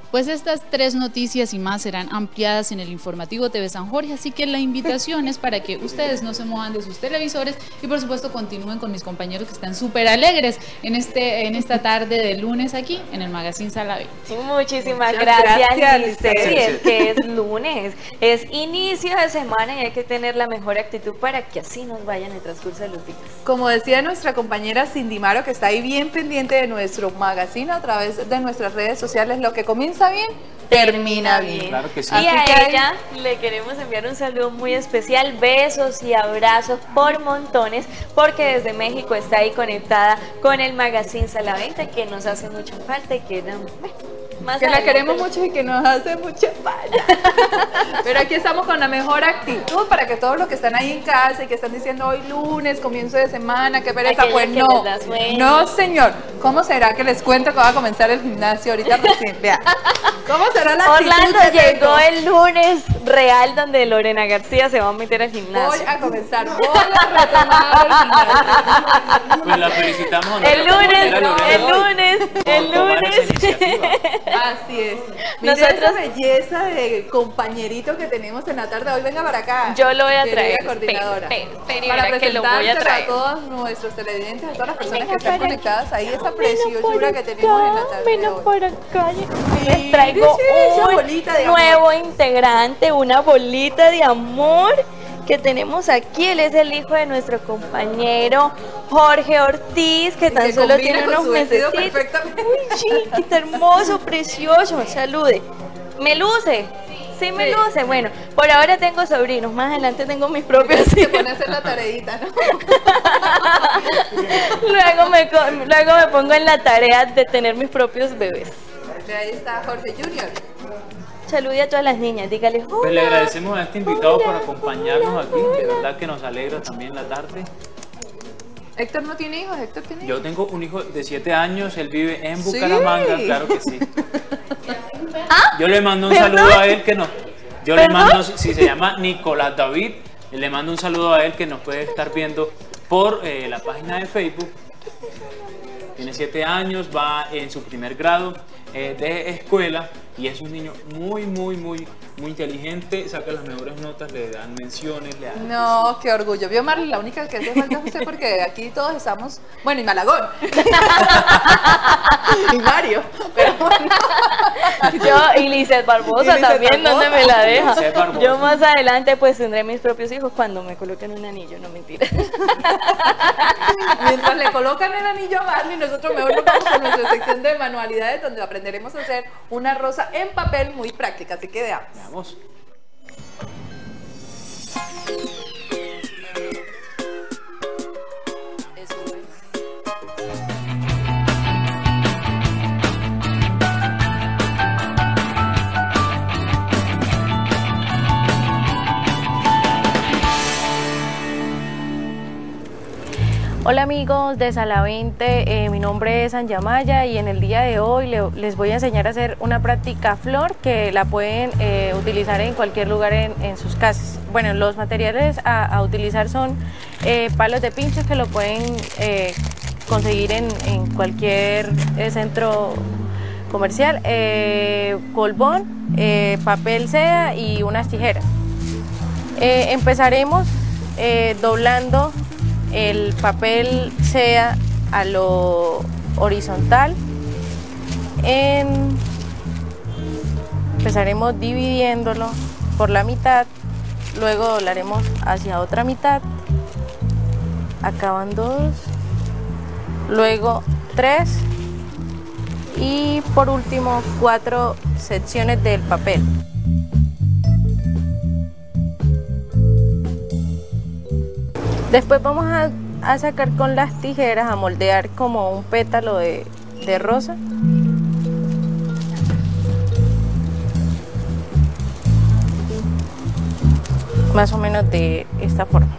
Speaker 11: Pues estas tres noticias y más serán ampliadas en el informativo T V San Jorge, así que la invitación es para que ustedes no se muevan de sus televisores y por supuesto continúen con mis compañeros que están súper alegres en, este, en esta tarde de lunes aquí en el Magazine Sala veinte.
Speaker 3: Muchísimas
Speaker 5: Muchas
Speaker 3: gracias,
Speaker 5: gracias,
Speaker 3: Licey.
Speaker 5: Licey.
Speaker 3: Es que es lunes, es inicio de semana y hay que tener la mejor actitud para que así nos vaya en el transcurso de los días.
Speaker 5: Como decía nuestra compañera Cindy Maro, que está ahí bien pendiente de nuestro magazine a través de nuestras redes sociales, lo que comienza bien, termina bien.
Speaker 4: Claro que sí.
Speaker 3: Y a
Speaker 5: Así que
Speaker 3: ella le queremos enviar un saludo muy especial, besos y abrazos por montones, porque desde México está ahí conectada con el Magazine Sala veinte, que nos hace mucha falta y que no, más
Speaker 5: que la
Speaker 3: adelante.
Speaker 5: queremos mucho y que nos hace mucha falta. Pero aquí estamos con la mejor actitud para que todos los que están ahí en casa y que están diciendo hoy lunes, comienzo de semana, qué pereza,
Speaker 3: Aquella
Speaker 5: pues
Speaker 3: que
Speaker 5: no,
Speaker 3: les da sueño.
Speaker 5: no señor. ¿Cómo será que les cuento que va a comenzar el gimnasio ahorita recién? Vea, ¿cómo será la actitud
Speaker 3: Orlando
Speaker 5: que tengo?
Speaker 3: llegó el lunes real donde Lorena García se va a meter al
Speaker 5: Voy
Speaker 3: gimnasio.
Speaker 5: a comenzar, voy a retomar el gimnasio.
Speaker 4: Pues la felicitamos. a
Speaker 3: El
Speaker 4: nuestra
Speaker 3: lunes,
Speaker 4: compañera Lorena
Speaker 3: el
Speaker 4: hoy
Speaker 3: lunes,
Speaker 4: por
Speaker 3: el
Speaker 4: tomar esa
Speaker 3: lunes.
Speaker 4: iniciativa.
Speaker 5: Así es. Mira
Speaker 3: Nosotros-
Speaker 5: esa belleza de compañerito que tenemos en la tarde. Hoy venga para acá.
Speaker 3: Yo lo voy a
Speaker 5: querida
Speaker 3: traer.
Speaker 5: coordinadora.
Speaker 3: Espere, espere, espere,
Speaker 5: para
Speaker 3: verá que lo voy a
Speaker 5: presentárselo
Speaker 3: traer.
Speaker 5: a todos nuestros televidentes, a todas las personas
Speaker 3: Venga
Speaker 5: que están
Speaker 3: para
Speaker 5: conectadas ahí, esa
Speaker 3: Ven
Speaker 5: preciosura
Speaker 3: por
Speaker 5: que tenemos en la
Speaker 3: acá,
Speaker 5: tarde
Speaker 3: ven
Speaker 5: de hoy.
Speaker 3: por acá.
Speaker 5: Sí,
Speaker 3: Les traigo
Speaker 5: sí, esa
Speaker 3: un
Speaker 5: bolita de amor.
Speaker 3: nuevo integrante, una bolita de amor que tenemos aquí. Él es el hijo de nuestro compañero Jorge Ortiz, que tan
Speaker 5: que
Speaker 3: solo
Speaker 5: combina
Speaker 3: tiene
Speaker 5: con
Speaker 3: unos
Speaker 5: su vestido
Speaker 3: mesecitos.
Speaker 5: perfectamente.
Speaker 3: Uy, chiquita, hermoso, precioso. Salude. ¿Me luce? Sí, me
Speaker 5: Sí.
Speaker 3: luce. Bueno, por ahora tengo sobrinos, más adelante tengo mis propios
Speaker 5: Se
Speaker 3: hijos.
Speaker 5: pone a hacer la tareita, ¿no?
Speaker 3: luego, me, co- luego me pongo en la tarea de tener mis propios bebés.
Speaker 5: Ahí está Jorge Junior.
Speaker 3: Salude a todas las niñas, dígale
Speaker 4: Pues le
Speaker 3: hola.
Speaker 4: agradecemos a este invitado
Speaker 3: Hola,
Speaker 4: por acompañarnos
Speaker 3: hola,
Speaker 4: aquí.
Speaker 3: hola.
Speaker 4: De verdad que nos alegra también la tarde.
Speaker 5: Héctor no tiene hijos, Héctor tiene hijos.
Speaker 4: Yo tengo un hijo de siete años, él vive en
Speaker 5: ¿Sí?
Speaker 4: Bucaramanga, claro que sí.
Speaker 3: ¿Ah?
Speaker 4: Yo le mando un
Speaker 3: ¿Perdón?
Speaker 4: saludo a él que no. Yo le
Speaker 3: ¿Perdón?
Speaker 4: mando, si se llama Nicolás David, le mando un saludo a él que nos puede estar viendo por eh, la página de Facebook. Tiene siete años, va en su primer grado eh, de escuela y es un niño muy, muy, muy, muy inteligente, saca las mejores notas, le dan menciones, le dan...
Speaker 5: No, qué orgullo. Vio Marley, la única que hace falta es usted porque aquí todos estamos, bueno, y Malagón. y Mario. Pero bueno.
Speaker 3: Yo y Lizeth Barbosa
Speaker 5: Y Lizeth
Speaker 3: también,
Speaker 5: Barbosa.
Speaker 3: ¿dónde me la deja?
Speaker 4: Lizeth Barbosa.
Speaker 3: Yo más adelante pues tendré mis propios hijos cuando me coloquen un anillo, no mentira.
Speaker 5: Mientras le colocan el anillo a Marley, nosotros mejor nos vamos con nuestra sección de manualidades donde aprenderemos a hacer una rosa en papel muy práctica. Así que veamos.
Speaker 4: Veamos.
Speaker 21: Hola amigos de Sala veinte, eh, mi nombre es Anyamaya y en el día de hoy le- les voy a enseñar a hacer una práctica flor que la pueden eh, utilizar en cualquier lugar en, en sus casas. Bueno, los materiales a, a utilizar son eh, palos de pinchos que lo pueden eh, conseguir en, en cualquier eh, centro comercial, eh, colbón, eh, papel seda y unas tijeras. Eh, empezaremos eh, doblando el papel sea a lo horizontal. En, empezaremos dividiéndolo por la mitad, luego doblaremos hacia otra mitad, acá van dos, luego tres y por último cuatro secciones del papel. Después vamos a, a sacar con las tijeras, a moldear como un pétalo de, de rosa. Más o menos de esta forma.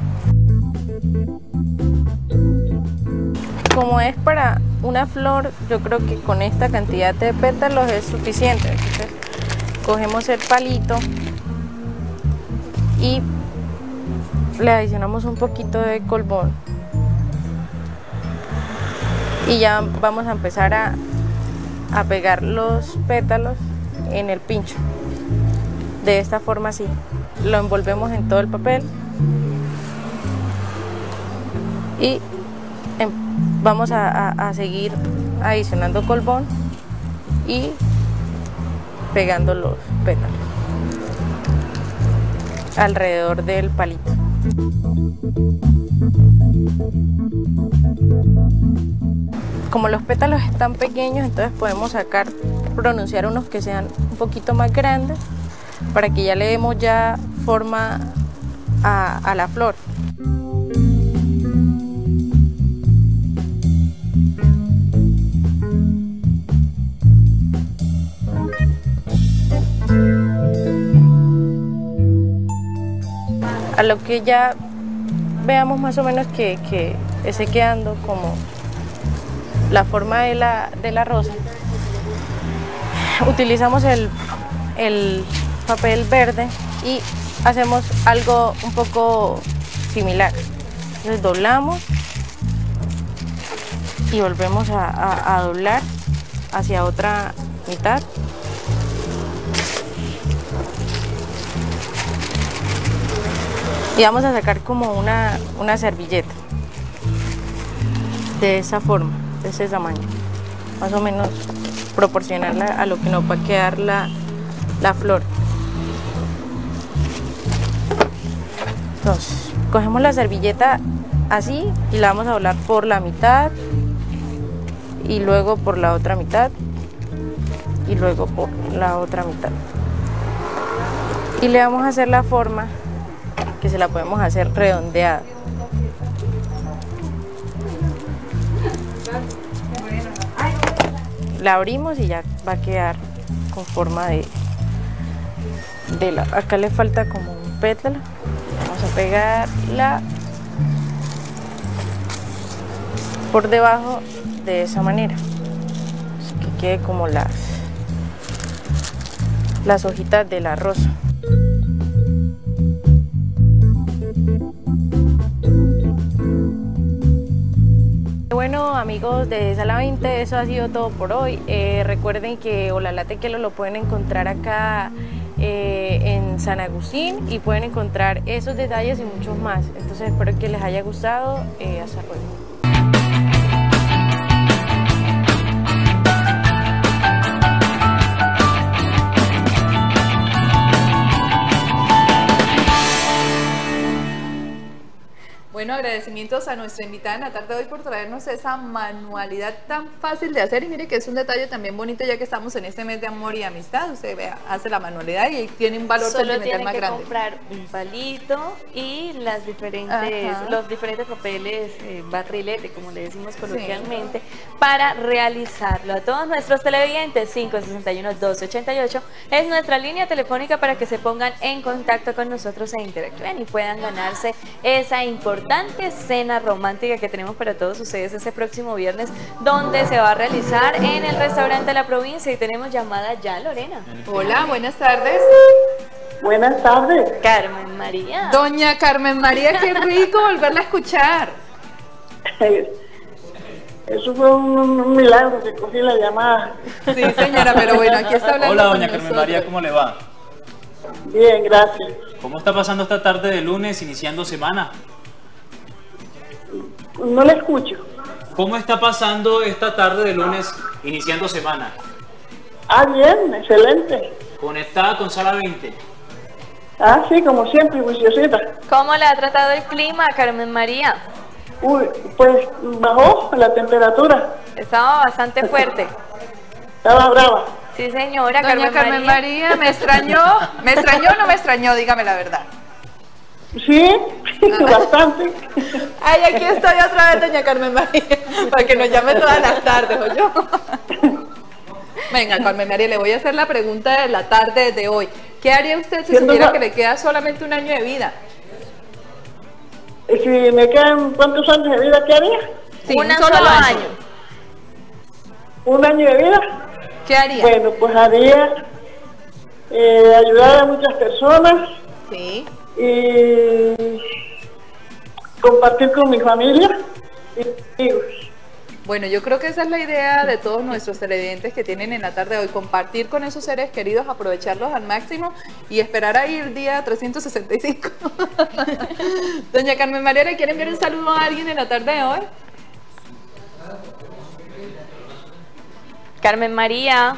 Speaker 21: Como es para una flor, yo creo que con esta cantidad de pétalos es suficiente. Entonces, cogemos el palito y le adicionamos un poquito de colbón y ya vamos a empezar a, a pegar los pétalos en el pincho. De esta forma así. Lo envolvemos en todo el papel. Y em, vamos a, a, a seguir adicionando colbón y pegando los pétalos alrededor del palito. Como los pétalos están pequeños, entonces podemos sacar, pronunciar unos que sean un poquito más grandes para que ya le demos ya forma a, a la flor. A lo que ya veamos más o menos que, que esté quedando como la forma de la, de la rosa, utilizamos el, el papel verde y hacemos algo un poco similar. Entonces doblamos y volvemos a, a, a doblar hacia otra mitad. Y vamos a sacar como una, una servilleta de esa forma, de ese tamaño, más o menos proporcionarla a lo que nos va a quedar la, la flor. Entonces, cogemos la servilleta así y la vamos a doblar por la mitad y luego por la otra mitad y luego por la otra mitad. Y le vamos a hacer la forma que se la podemos hacer redondeada. La abrimos y ya va a quedar con forma de, de la, acá le falta como un pétalo. Vamos a pegarla por debajo de esa manera, que quede como las, las hojitas de la rosa. Bueno, amigos de Sala veinte, eso ha sido todo por hoy. Eh, recuerden que Olala Tequelo lo pueden encontrar acá eh, en San Agustín y pueden encontrar esos detalles y muchos más. Entonces espero que les haya gustado. Eh, hasta luego.
Speaker 5: Bueno, agradecimientos a nuestra invitada en la tarde de hoy por traernos esa manualidad tan fácil de hacer. Y mire que es un detalle también bonito, ya que estamos en este mes de amor y amistad. Usted vea, hace la manualidad y tiene un valor
Speaker 3: Solo
Speaker 5: sentimental
Speaker 3: tiene
Speaker 5: más
Speaker 3: que
Speaker 5: grande.
Speaker 3: comprar un palito y las diferentes,
Speaker 5: Ajá.
Speaker 3: los diferentes papeles, eh, barrilete, como le decimos coloquialmente, sí, para realizarlo. A todos nuestros televidentes, cinco sesenta y uno, doce ochenta y ocho es nuestra línea telefónica para que se pongan en contacto con nosotros e interactúen y puedan ganarse esa importante cena romántica que tenemos para todos ustedes ese próximo viernes, donde se va a realizar en el restaurante La Provincia. Y tenemos llamada ya, Lorena.
Speaker 5: Hola, buenas tardes.
Speaker 12: Buenas tardes.
Speaker 3: Carmen María.
Speaker 5: Doña Carmen María, qué rico volverla a escuchar.
Speaker 12: Eso fue un milagro que cogí la llamada.
Speaker 5: Sí, señora, pero bueno, aquí está hablando.
Speaker 4: Hola, doña
Speaker 5: con
Speaker 4: Carmen
Speaker 5: nosotros.
Speaker 4: María, ¿cómo le va?
Speaker 12: Bien, gracias.
Speaker 4: ¿Cómo está pasando esta tarde de lunes, iniciando semana?
Speaker 12: No le escucho.
Speaker 4: ¿Cómo está pasando esta tarde de lunes, iniciando semana?
Speaker 12: Ah, bien, excelente.
Speaker 4: ¿Conectada con Sala veinte?
Speaker 12: Ah, sí, como siempre, juiciosita.
Speaker 3: ¿Cómo le ha tratado el clima, Carmen María?
Speaker 12: Uy, pues bajó la temperatura.
Speaker 3: Estaba bastante fuerte.
Speaker 12: Estaba brava.
Speaker 3: Sí, señora.
Speaker 5: Doña
Speaker 3: Carmen,
Speaker 5: Carmen
Speaker 3: María.
Speaker 5: María, ¿me extrañó? ¿Me extrañó o no me extrañó? Dígame la verdad.
Speaker 12: Sí, bastante.
Speaker 5: Ay, aquí estoy otra vez, doña Carmen María, para que nos llame todas las tardes, ¿o yo? Venga, Carmen María, le voy a hacer la pregunta de la tarde de hoy. ¿Qué haría usted si
Speaker 12: Siendo
Speaker 5: supiera
Speaker 12: una-
Speaker 5: que le queda solamente un año de vida?
Speaker 12: ¿Y si me quedan cuántos años de vida, qué haría?
Speaker 5: Sí,
Speaker 3: Un
Speaker 5: un solo
Speaker 3: solo
Speaker 5: año.
Speaker 3: año.
Speaker 12: ¿Un año de vida?
Speaker 5: ¿Qué haría?
Speaker 12: Bueno, pues haría eh, ayudar a muchas personas.
Speaker 5: Sí.
Speaker 12: Y compartir con mi familia y amigos.
Speaker 5: Bueno, yo creo que esa es la idea de todos nuestros televidentes que tienen en la tarde de hoy, compartir con esos seres queridos, aprovecharlos al máximo y esperar ahí el día trescientos sesenta y cinco. Doña Carmen María, ¿le quiere enviar un saludo a alguien en la tarde de hoy?
Speaker 3: Carmen María.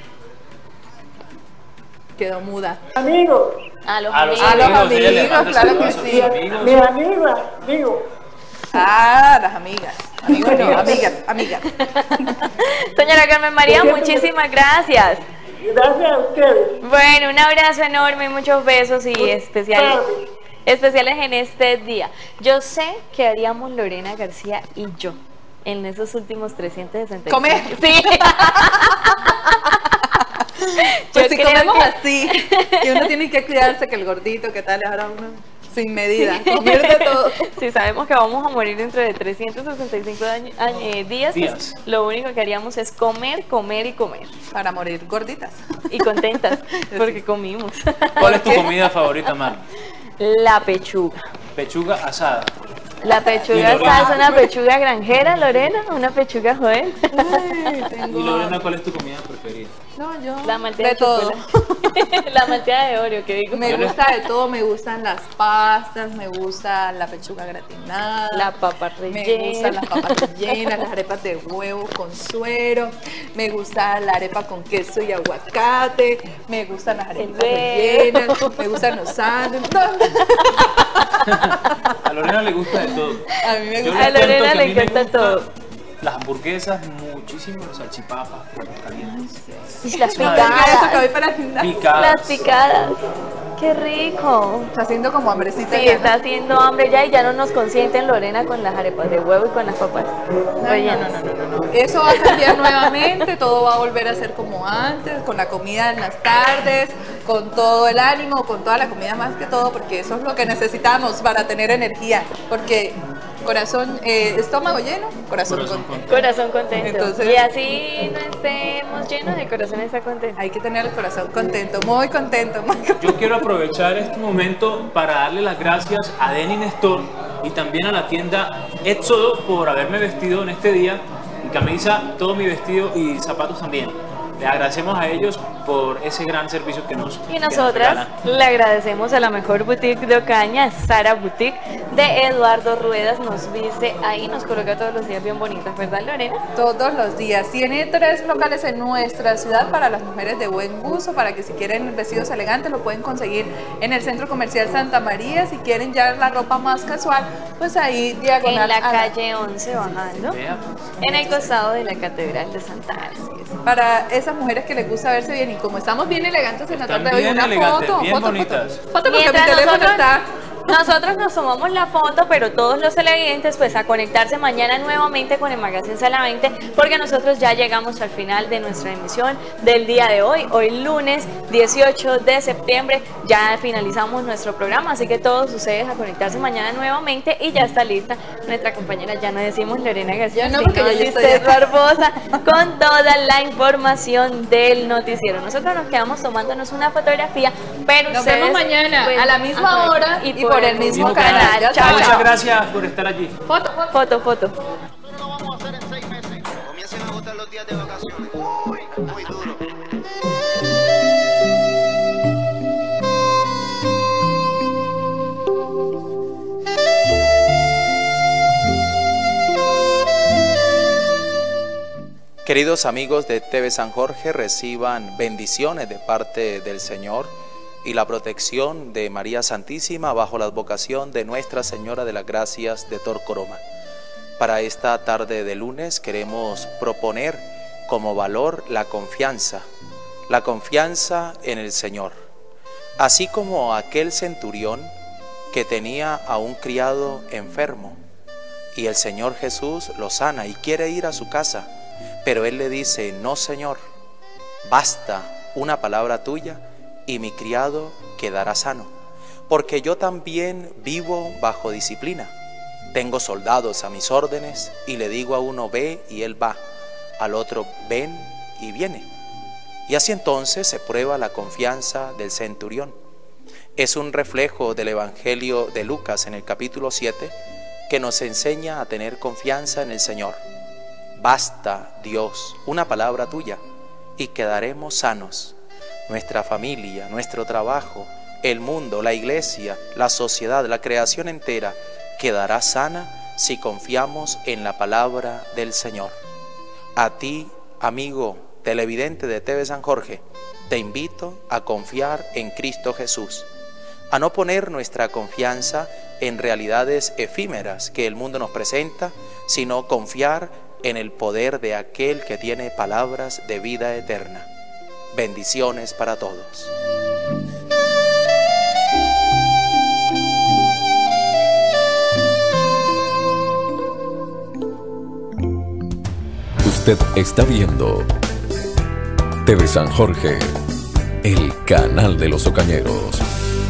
Speaker 5: Quedó muda.
Speaker 12: Amigos.
Speaker 3: A los
Speaker 5: A los
Speaker 3: amigos.
Speaker 5: amigos, amigos, claro que sí.
Speaker 12: Mi amiga, digo.
Speaker 5: Ah, las amigas. Amigos, no, amigas, amigas.
Speaker 3: Señora Carmen María, muchísimas gracias.
Speaker 12: Gracias a ustedes.
Speaker 3: Bueno, un abrazo enorme, muchos besos y especiales, especiales en este día. Yo sé que haríamos Lorena García y yo en esos últimos trescientos sesenta y cinco.
Speaker 5: ¿Comer?
Speaker 3: Sí.
Speaker 5: Pues
Speaker 3: Yo
Speaker 5: si
Speaker 3: creo
Speaker 5: comemos
Speaker 3: que-
Speaker 5: así, que uno tiene que cuidarse, que el gordito, que tal, ahora uno sin medida, comer de todo.
Speaker 3: Si sabemos que vamos a morir dentro de trescientos sesenta y cinco años- años- eh, días,
Speaker 5: Días.
Speaker 3: pues lo único que haríamos es comer, comer y comer.
Speaker 5: Para morir gorditas.
Speaker 3: Y contentas, porque comimos.
Speaker 4: ¿Cuál es tu comida favorita, Mar?
Speaker 3: La pechuga.
Speaker 4: Pechuga asada.
Speaker 3: La
Speaker 4: Y
Speaker 3: pechuga
Speaker 4: Lorena.
Speaker 3: asada es una pechuga granjera, Lorena, una pechuga joven.
Speaker 4: Y Lorena, ¿cuál es tu comida preferida?
Speaker 5: No, yo
Speaker 3: La malteada
Speaker 5: de
Speaker 3: de
Speaker 5: todo.
Speaker 3: chocolate. La malteada de Oreo, que digo.
Speaker 5: Me gusta de todo, me gustan las pastas, me gusta la pechuga gratinada,
Speaker 3: La papa
Speaker 5: me
Speaker 3: rellena.
Speaker 5: gustan las papas rellenas, las arepas de huevo con suero, me gusta la arepa con queso y aguacate, me gustan las arepas
Speaker 3: huevo.
Speaker 5: rellenas, me gustan los sándwiches.
Speaker 4: A Lorena le gusta de todo.
Speaker 5: A mí me
Speaker 4: Yo
Speaker 5: gusta.
Speaker 4: les cuento
Speaker 3: Lorena
Speaker 4: que
Speaker 3: le
Speaker 4: a mí me
Speaker 3: encanta
Speaker 4: gusta
Speaker 3: todo.
Speaker 4: Las hamburguesas, muchísimo, los salchipapas, perros calientes.
Speaker 3: Y las
Speaker 4: Es una
Speaker 3: picadas.
Speaker 5: Eso que voy para el gimnasio.
Speaker 4: Picadas.
Speaker 3: Las picadas. Qué rico.
Speaker 5: Está haciendo como hambrecita.
Speaker 3: Sí,
Speaker 5: ya.
Speaker 3: está haciendo hambre ya y ya no nos consienten Lorena con las arepas de huevo y con las papas rellenas.
Speaker 5: Eso va a cambiar nuevamente, todo va a volver a ser como antes, con la comida en las tardes, con todo el ánimo, con toda la comida más que todo, porque eso es lo que necesitamos para tener energía, porque corazón, eh, estómago lleno, corazón, contento.
Speaker 3: Corazón contento.
Speaker 5: Entonces-
Speaker 3: y así no estemos llenos, el corazón está contento.
Speaker 5: Hay que tener el corazón contento, muy contento, muy contento.
Speaker 4: Yo quiero aprovechar este momento para darle las gracias a Denim Store y también a la tienda Éxodo por haberme vestido en este día, mi camisa, todo mi vestido y zapatos también. Les agradecemos a ellos por ese gran servicio que nos
Speaker 3: Y
Speaker 4: que nos
Speaker 3: nosotras
Speaker 4: regalan.
Speaker 3: le agradecemos a la mejor boutique de Ocaña, Sara Boutique, de Eduardo Ruedas. Nos viste ahí, nos coloca todos los días bien bonitas, ¿verdad, Lorena?
Speaker 5: Todos los días. Tiene tres locales en nuestra ciudad para las mujeres de buen gusto, para que si quieren vestidos elegantes lo pueden conseguir en el Centro Comercial Santa María. Si quieren ya la ropa más casual, pues ahí diagonal.
Speaker 3: En la
Speaker 5: a
Speaker 3: calle once bajando, en el costado de la Catedral de Santa Ana.
Speaker 5: Para esas mujeres que les gusta verse bien y como estamos bien elegantes en la
Speaker 4: Están
Speaker 5: tarde de hoy,
Speaker 4: bien
Speaker 5: una
Speaker 4: elegantes,
Speaker 5: foto,
Speaker 4: bien
Speaker 5: foto,
Speaker 4: bonitas.
Speaker 5: foto, foto, porque mi
Speaker 3: Mientras
Speaker 5: teléfono
Speaker 3: nosotros,
Speaker 5: está.
Speaker 3: nosotros nos tomamos la foto, pero todos los televidentes pues a conectarse mañana nuevamente con el Magazine Sala veinte, porque nosotros ya llegamos al final de nuestra emisión del día de hoy, hoy lunes dieciocho de septiembre, ya finalizamos nuestro programa, así que todos ustedes a conectarse mañana nuevamente y ya está lista nuestra compañera, ya no decimos Lorena García,
Speaker 5: Ya no, porque
Speaker 3: sino
Speaker 5: ya yo estoy
Speaker 3: Lisbeth
Speaker 5: acá.
Speaker 3: Barbosa, con toda la información del noticiero. Nosotros nos quedamos tomándonos una fotografía, pero
Speaker 5: Nos
Speaker 3: ustedes,
Speaker 5: vemos mañana
Speaker 3: pues,
Speaker 5: a la misma
Speaker 3: ajá,
Speaker 5: hora y por el mismo canal. Ya
Speaker 3: Chao,
Speaker 5: saben.
Speaker 4: Muchas gracias por estar allí.
Speaker 5: Foto,
Speaker 3: foto, foto.
Speaker 10: Comiencen a agotar los días de vacaciones. Uy, muy duro.
Speaker 17: Queridos amigos de T V San Jorge, reciban bendiciones de parte del Señor y la protección de María Santísima bajo la advocación de Nuestra Señora de las Gracias de Torcoroma. Para esta tarde de lunes queremos proponer como valor la confianza, la confianza en el Señor. Así como aquel centurión que tenía a un criado enfermo y el Señor Jesús lo sana y quiere ir a su casa, pero él le dice: no, Señor, basta una palabra tuya y mi criado quedará sano, porque yo también vivo bajo disciplina. Tengo soldados a mis órdenes y le digo a uno ve y él va, al otro ven y viene. Y así entonces se prueba la confianza del centurión. Es un reflejo del Evangelio de Lucas en el capítulo siete que nos enseña a tener confianza en el Señor. Basta, Dios, una palabra tuya y quedaremos sanos. Nuestra familia, nuestro trabajo, el mundo, la iglesia, la sociedad, la creación entera quedará sana si confiamos en la palabra del Señor. A ti, amigo televidente de T V San Jorge, te invito a confiar en Cristo Jesús, a no poner nuestra confianza en realidades efímeras que el mundo nos presenta, sino confiar en el poder de aquel que tiene palabras de vida eterna. Bendiciones para todos.
Speaker 1: Usted está viendo T V San Jorge, el canal de los Ocañeros.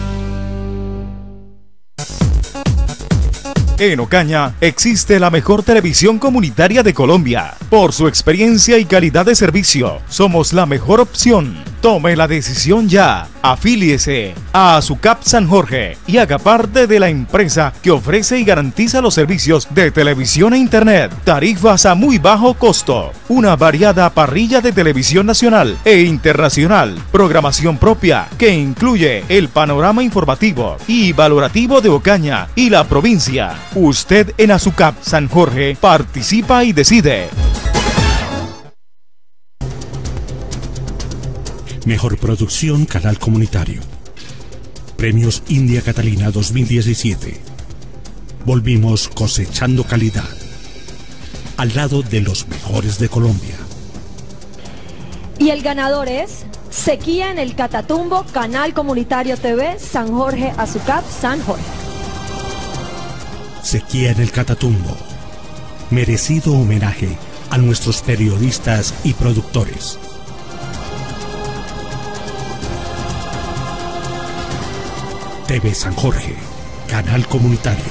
Speaker 18: En Ocaña existe la mejor televisión comunitaria de Colombia. Por su experiencia y calidad de servicio, somos la mejor opción. Tome la decisión ya. Afíliese a ASUCAP San Jorge y haga parte de la empresa que ofrece y garantiza los servicios de televisión e internet. Tarifas a muy bajo costo. Una variada parrilla de televisión nacional e internacional. Programación propia que incluye el panorama informativo y valorativo de Ocaña y la provincia. Usted en ASUCAP San Jorge participa y decide.
Speaker 16: Mejor producción canal comunitario. Premios India Catalina dos mil diecisiete. Volvimos cosechando calidad. Al lado de los mejores de Colombia.
Speaker 7: Y el ganador es Sequía en el Catatumbo, Canal Comunitario T V, San Jorge ASUCAP San Jorge.
Speaker 16: Sequía en el Catatumbo. Merecido homenaje a nuestros periodistas y productores. T V San Jorge, canal comunitario.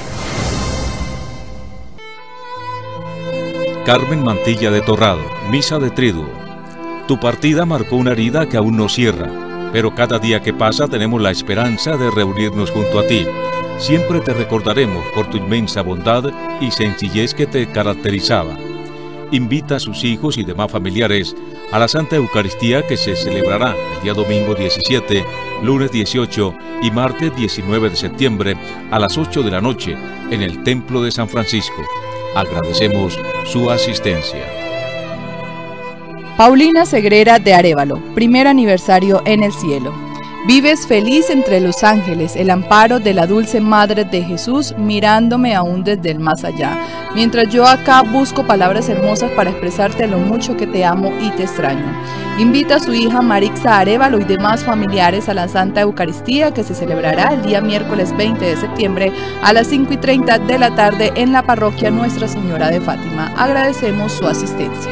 Speaker 20: Carmen Mantilla de Torrado, misa de triduo. Tu partida marcó una herida que aún no cierra, pero cada día que pasa tenemos la esperanza de reunirnos junto a ti. Siempre te recordaremos por tu inmensa bondad y sencillez que te caracterizaba. Invita a sus hijos y demás familiares a la Santa Eucaristía que se celebrará el día domingo diecisiete, lunes dieciocho y martes diecinueve de septiembre a las ocho de la noche en el Templo de San Francisco. Agradecemos su asistencia.
Speaker 15: Paulina Segrera de Arévalo, primer aniversario en el cielo. Vives feliz entre los ángeles, el amparo de la dulce Madre de Jesús, mirándome aún desde el más allá. Mientras yo acá busco palabras hermosas para expresarte lo mucho que te amo y te extraño. Invita a su hija Marixa Arévalo y demás familiares a la Santa Eucaristía que se celebrará el día miércoles veinte de septiembre a las cinco y treinta de la tarde en la parroquia Nuestra Señora de Fátima. Agradecemos su asistencia.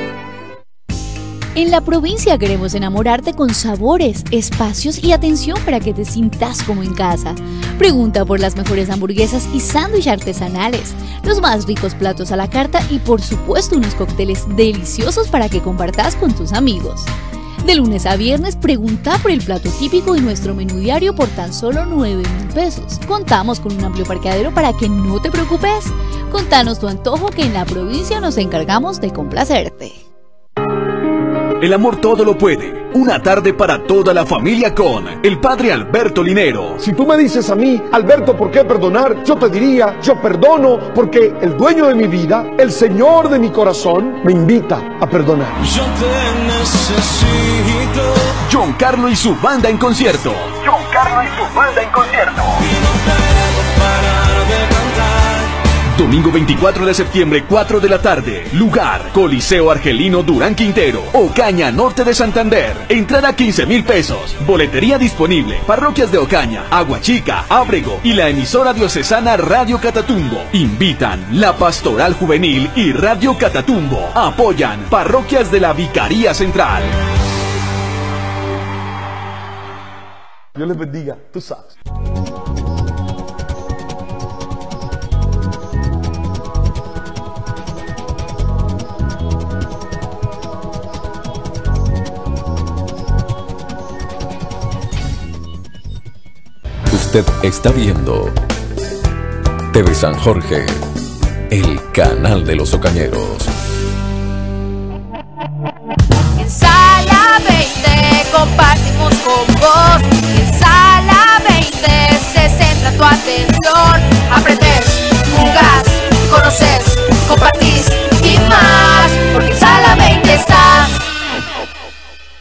Speaker 23: En la provincia queremos enamorarte con sabores, espacios y atención para que te sientas como en casa. Pregunta por las mejores hamburguesas y sándwich artesanales, los más ricos platos a la carta y por supuesto unos cócteles deliciosos para que compartas con tus amigos. De lunes a viernes pregunta por el plato típico y nuestro menú diario por tan solo nueve mil pesos. Contamos con un amplio parqueadero para que no te preocupes. Contanos tu antojo que en la provincia nos encargamos de complacerte.
Speaker 24: El amor todo lo puede. Una tarde para toda la familia con el padre Alberto Linero.
Speaker 25: Si tú me dices a mí, Alberto, ¿por qué perdonar? Yo te diría, yo perdono porque el dueño de mi vida, el Señor de mi corazón, me invita a perdonar.
Speaker 24: Yo te necesito. John Carlo y su banda en concierto.
Speaker 25: John Carlo y su banda en concierto.
Speaker 24: Domingo veinticuatro de septiembre, cuatro de la tarde. Lugar, Coliseo Argelino Durán Quintero, Ocaña, norte de Santander. Entrada quince mil pesos. Boletería disponible. Parroquias de Ocaña, Agua Chica, Ábrego y la emisora diocesana Radio Catatumbo. Invitan la Pastoral Juvenil y Radio Catatumbo. Apoyan Parroquias de la Vicaría Central.
Speaker 25: Dios les bendiga, tú sabes.
Speaker 1: Usted está viendo T V San Jorge, el canal de los Ocañeros.
Speaker 2: En Sala veinte compartimos con vos